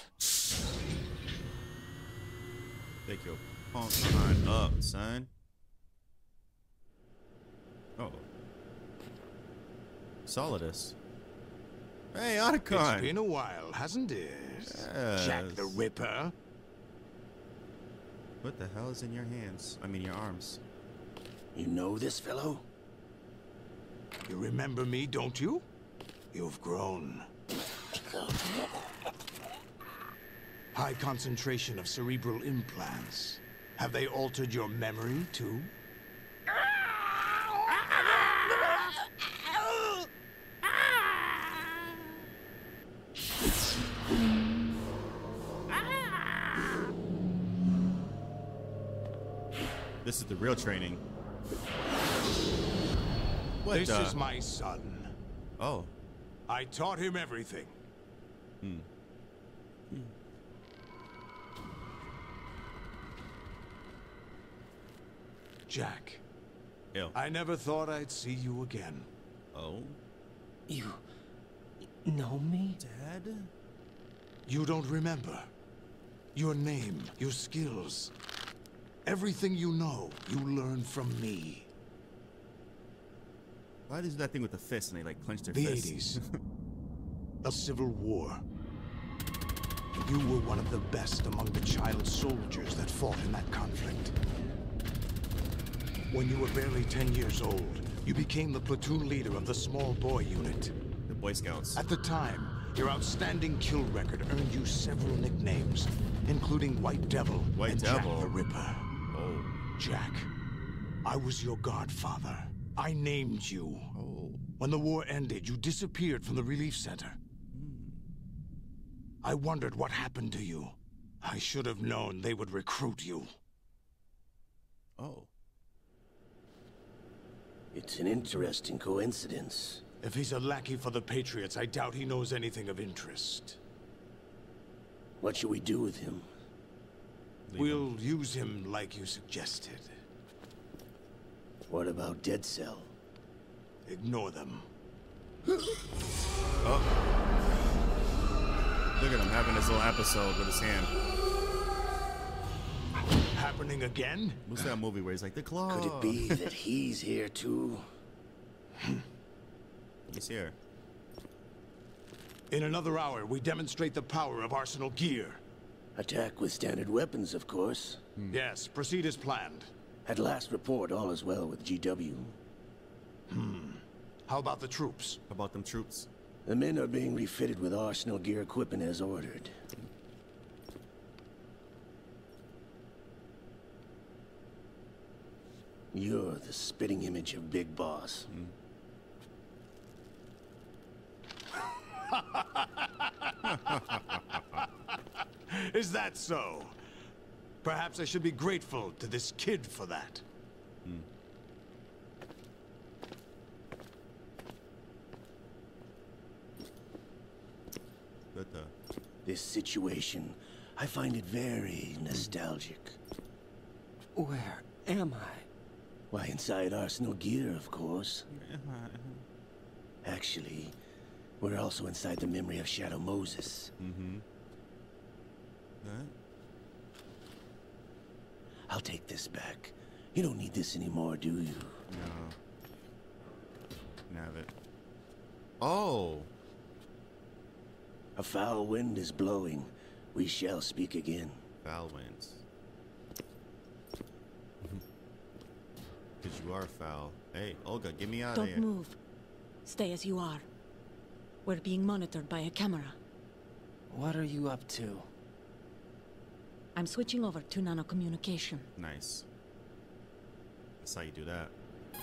Take your punk behind up, son. Oh, Solidus. Hey, Otacon. It's been a while, hasn't it? Jack the Yes. Ripper. What the hell is in your hands? I mean, your arms. You know this fellow? You remember me, don't you? You've grown. High concentration of cerebral implants. Have they altered your memory, too? This is the real training. What This is my son. Oh. I taught him everything. Jack. Ew. I never thought I'd see you again. Oh? You know me? Dad? You don't remember. Your name, your skills. Everything you know, you learned from me. Why do that thing with the fist and they like clench their The fists? 80s. A civil war. You were one of the best among the child soldiers that fought in that conflict. When you were barely 10 years old, you became the platoon leader of the small boy unit. The Boy Scouts. At the time, your outstanding kill record earned you several nicknames, including White Devil and Jack the Ripper. Oh. Jack, I was your godfather. I named you. Oh. When the war ended, you disappeared from the relief center. I wondered what happened to you. I should have known they would recruit you. Oh. It's an interesting coincidence. If he's a lackey for the Patriots, I doubt he knows anything of interest. What should we do with him? We'll use him like you suggested. What about Dead Cell? Ignore them. Oh. Look at him having his little episode with his hand. Happening again? What's that movie where he's like, the claw? Could it be that he's here too? He's here. In another hour, we demonstrate the power of Arsenal gear. Attack with standard weapons, of course. Yes, proceed as planned. At last report, all is well with GW. How about the troops? How about them troops? The men are being refitted with Arsenal gear equipment as ordered. You're the spitting image of Big Boss. Is that so? Perhaps I should be grateful to this kid for that. What the? This situation, I find it very nostalgic. Where am I? Why, inside Arsenal gear, of course. Actually, we're also inside the memory of Shadow Moses. Huh? I'll take this back. You don't need this anymore, do you? No. Can have it. Oh! A foul wind is blowing. We shall speak again. Foul winds. Because you are foul. Hey, Olga, get me out of here. Don't move. Stay as you are. We're being monitored by a camera. What are you up to? I'm switching over to nanocommunication. Nice. That's how you do that.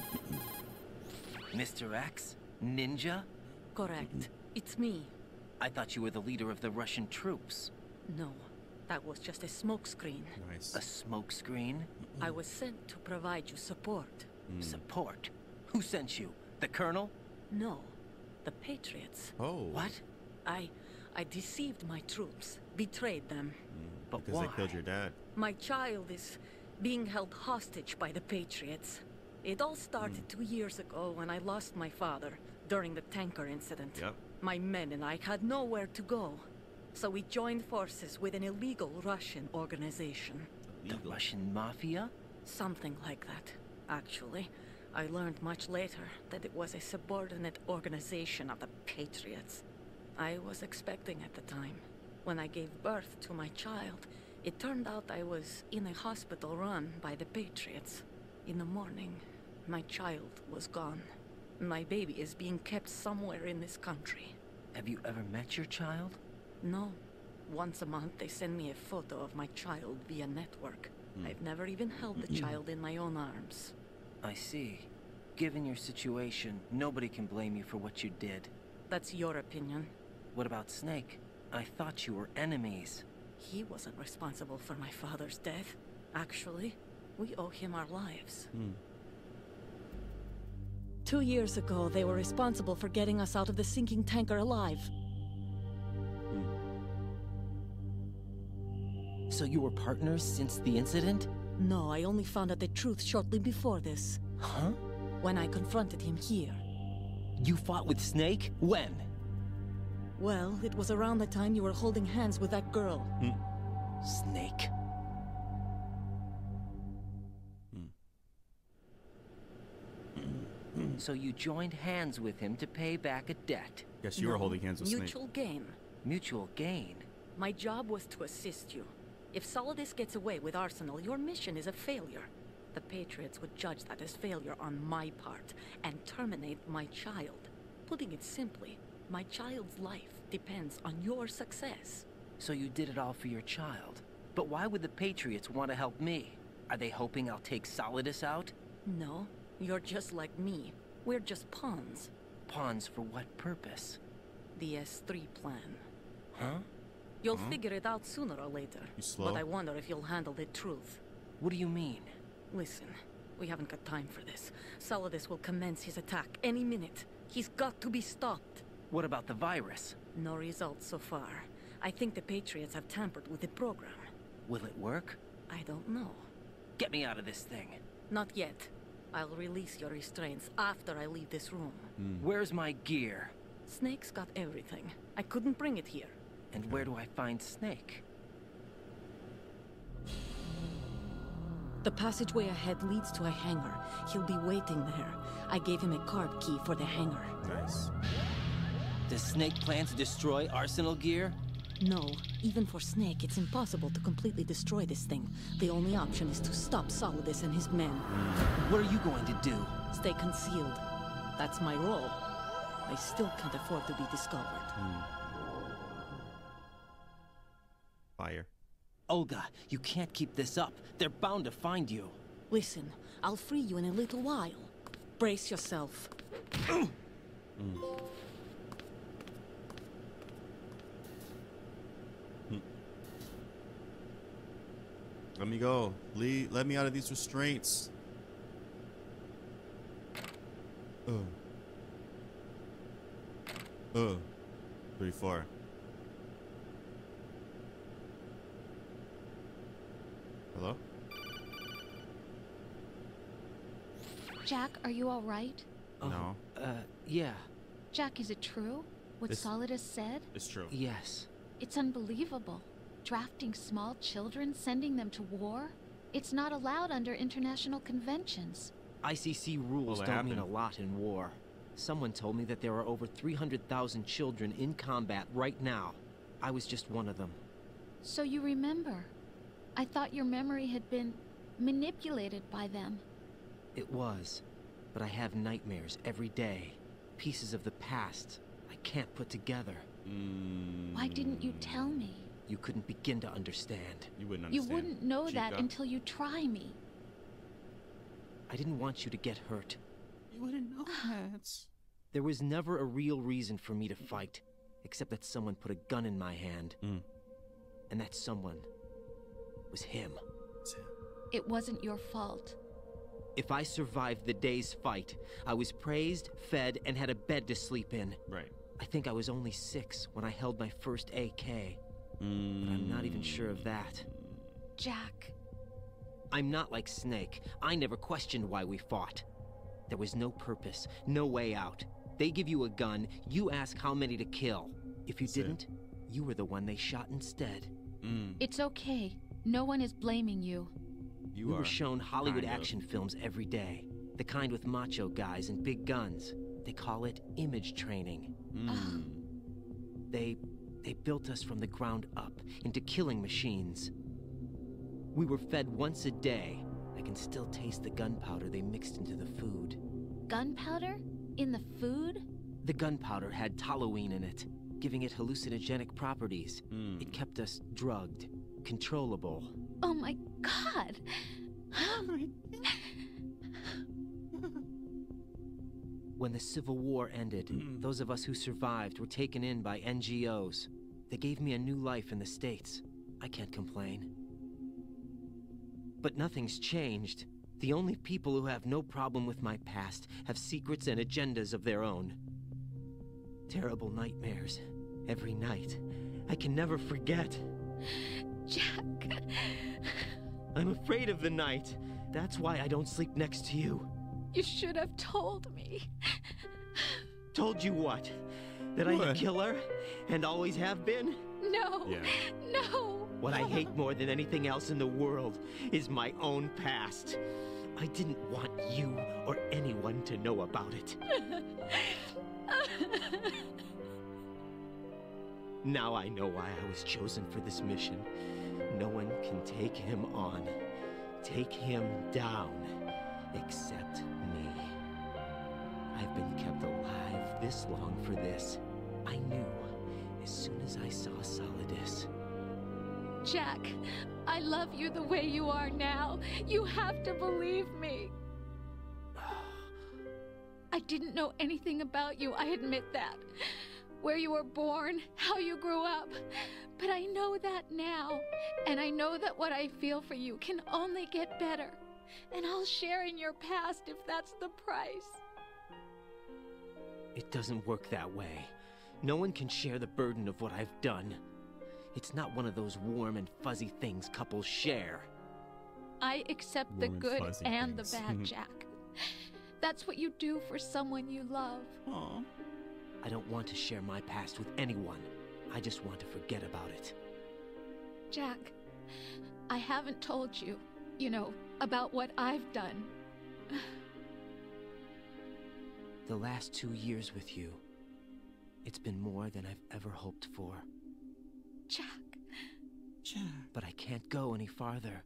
Mr. X? Ninja? Correct. It's me. I thought you were the leader of the Russian troops. No, that was just a smokescreen. Nice. A smokescreen? I was sent to provide you support. Support? Who sent you? The Colonel? No, the Patriots. Oh. What? I deceived my troops, betrayed them. But Because why? they killed your dad. My child is being held hostage by the Patriots. It all started 2 years ago when I lost my father during the tanker incident. Yep. My men and I had nowhere to go. So we joined forces with an illegal Russian organization. The Russian Mafia? Something like that, actually. I learned much later that it was a subordinate organization of the Patriots. I was expecting at the time. When I gave birth to my child, it turned out I was in a hospital run by the Patriots. In the morning, my child was gone. My baby is being kept somewhere in this country. Have you ever met your child? No. Once a month, they send me a photo of my child via network. I've never even held the child in my own arms. I see. Given your situation, nobody can blame you for what you did. That's your opinion. What about Snake? I thought you were enemies. He wasn't responsible for my father's death. Actually, We owe him our lives. Hmm. 2 years ago, they were responsible for getting us out of the sinking tanker alive. So you were partners since the incident? No, I only found out the truth shortly before this. Huh? When I confronted him here. You fought with Snake? When? Well, it was around the time you were holding hands with that girl. Snake. So you joined hands with him to pay back a debt? Yes, you were holding hands with Snake. Mutual gain. Mutual gain? My job was to assist you. If Solidus gets away with Arsenal, your mission is a failure. The Patriots would judge that as failure on my part and terminate my child. Putting it simply, my child's life depends on your success. So you did it all for your child. But why would the Patriots want to help me? Are they hoping I'll take Solidus out? No, you're just like me. We're just pawns. Pawns for what purpose? The S3 plan. Huh? You'll figure it out sooner or later. You slow? But I wonder if you'll handle the truth. What do you mean? Listen, we haven't got time for this. Solidus will commence his attack any minute. He's got to be stopped. What about the virus? No results so far. I think the Patriots have tampered with the program. Will it work? I don't know. Get me out of this thing. Not yet. I'll release your restraints after I leave this room. Where's my gear? Snake's got everything. I couldn't bring it here. And where do I find Snake? The passageway ahead leads to a hangar. He'll be waiting there. I gave him a card key for the hangar. Nice. Does Snake plan to destroy Arsenal gear? No. Even for Snake, it's impossible to completely destroy this thing. The only option is to stop Solidus and his men. What are you going to do? Stay concealed. That's my role. I still can't afford to be discovered. Fire. Olga, you can't keep this up. They're bound to find you. Listen, I'll free you in a little while. Brace yourself. Let me go. Let me out of these restraints. Pretty far. Hello? Jack, are you all right? No. Yeah. Jack, is it true? What Solidus said? It's true. Yes. It's unbelievable. Drafting small children, sending them to war? It's not allowed under international conventions. ICC rules don't mean a lot in war. Someone told me that there are over 300,000 children in combat right now. I was just one of them. So you remember? I thought your memory had been manipulated by them. It was, but I have nightmares every day. Pieces of the past I can't put together. Why didn't you tell me? You couldn't begin to understand. You wouldn't understand. You wouldn't know Chica. that until you try me. I didn't want you to get hurt. You wouldn't know that. There was never a real reason for me to fight, except that someone put a gun in my hand. And that someone was him. It wasn't your fault. If I survived the day's fight, I was praised, fed, and had a bed to sleep in. Right. I think I was only 6 when I held my first AK. But I'm not even sure of that. Jack. I'm not like Snake. I never questioned why we fought. There was no purpose, no way out. They give you a gun, you ask how many to kill. If you didn't, you were the one they shot instead. It's okay. No one is blaming you. We were shown Hollywood action films every day. The kind with macho guys and big guns. They call it image training. They built us from the ground up into killing machines. We were fed once a day. I can still taste the gunpowder they mixed into the food. Gunpowder? In the food? The gunpowder had toluene in it, giving it hallucinogenic properties. It kept us drugged, controllable. Oh my God! When the Civil War ended, those of us who survived were taken in by NGOs. They gave me a new life in the States. I can't complain. But nothing's changed. The only people who have no problem with my past have secrets and agendas of their own. Terrible nightmares. Every night. I can never forget. Jack. I'm afraid of the night. That's why I don't sleep next to you. You should have told me. Told you what? That I'm a killer? And always have been? No. Yeah. No. What I hate more than anything else in the world is my own past. I didn't want you or anyone to know about it. Now I know why I was chosen for this mission. No one can take him on, take him down, except me. I've been kept alive this long for this. I knew as soon as I saw Solidus. Jack, I love you the way you are now. You have to believe me. I didn't know anything about you, I admit that. Where you were born, how you grew up. But I know that now. And I know that what I feel for you can only get better. And I'll share in your past if that's the price. It doesn't work that way. No one can share the burden of what I've done. It's not one of those warm and fuzzy things couples share. I accept the good and the bad, Jack. That's what you do for someone you love. Aww. I don't want to share my past with anyone. I just want to forget about it. Jack, I haven't told you, about what I've done. The last 2 years with you, it's been more than I've ever hoped for. Jack. But I can't go any farther.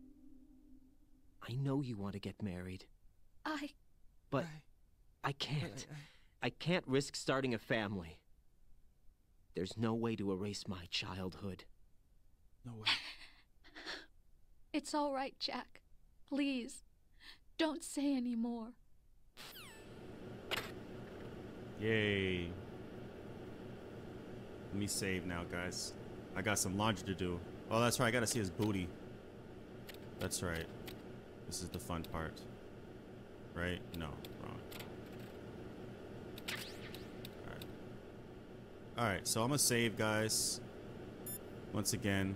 I know you want to get married. But I can't. I can't risk starting a family. There's no way to erase my childhood. No way. It's all right, Jack. Please, don't say any more. Yay. Let me save now, guys. I got some laundry to do. Oh, that's right. I gotta see his booty. That's right. This is the fun part. Right? No, wrong. Alright. Alright, so I'm gonna save, guys. Once again.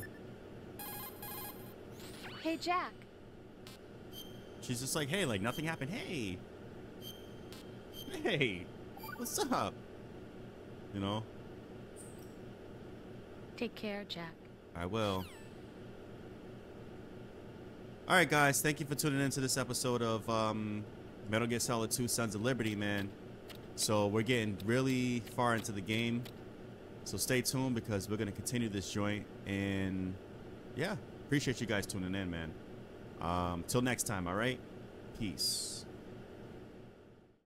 Hey, Jack. She's just like, hey, like nothing happened. Hey. Hey. What's up? You know? Take care, Jack. I will. Alright, guys. Thank you for tuning into this episode of Metal Gear Solid 2 Sons of Liberty, man. So we're getting really far into the game. So stay tuned because we're going to continue this joint. And yeah, appreciate you guys tuning in, man. Till next time, alright? Peace.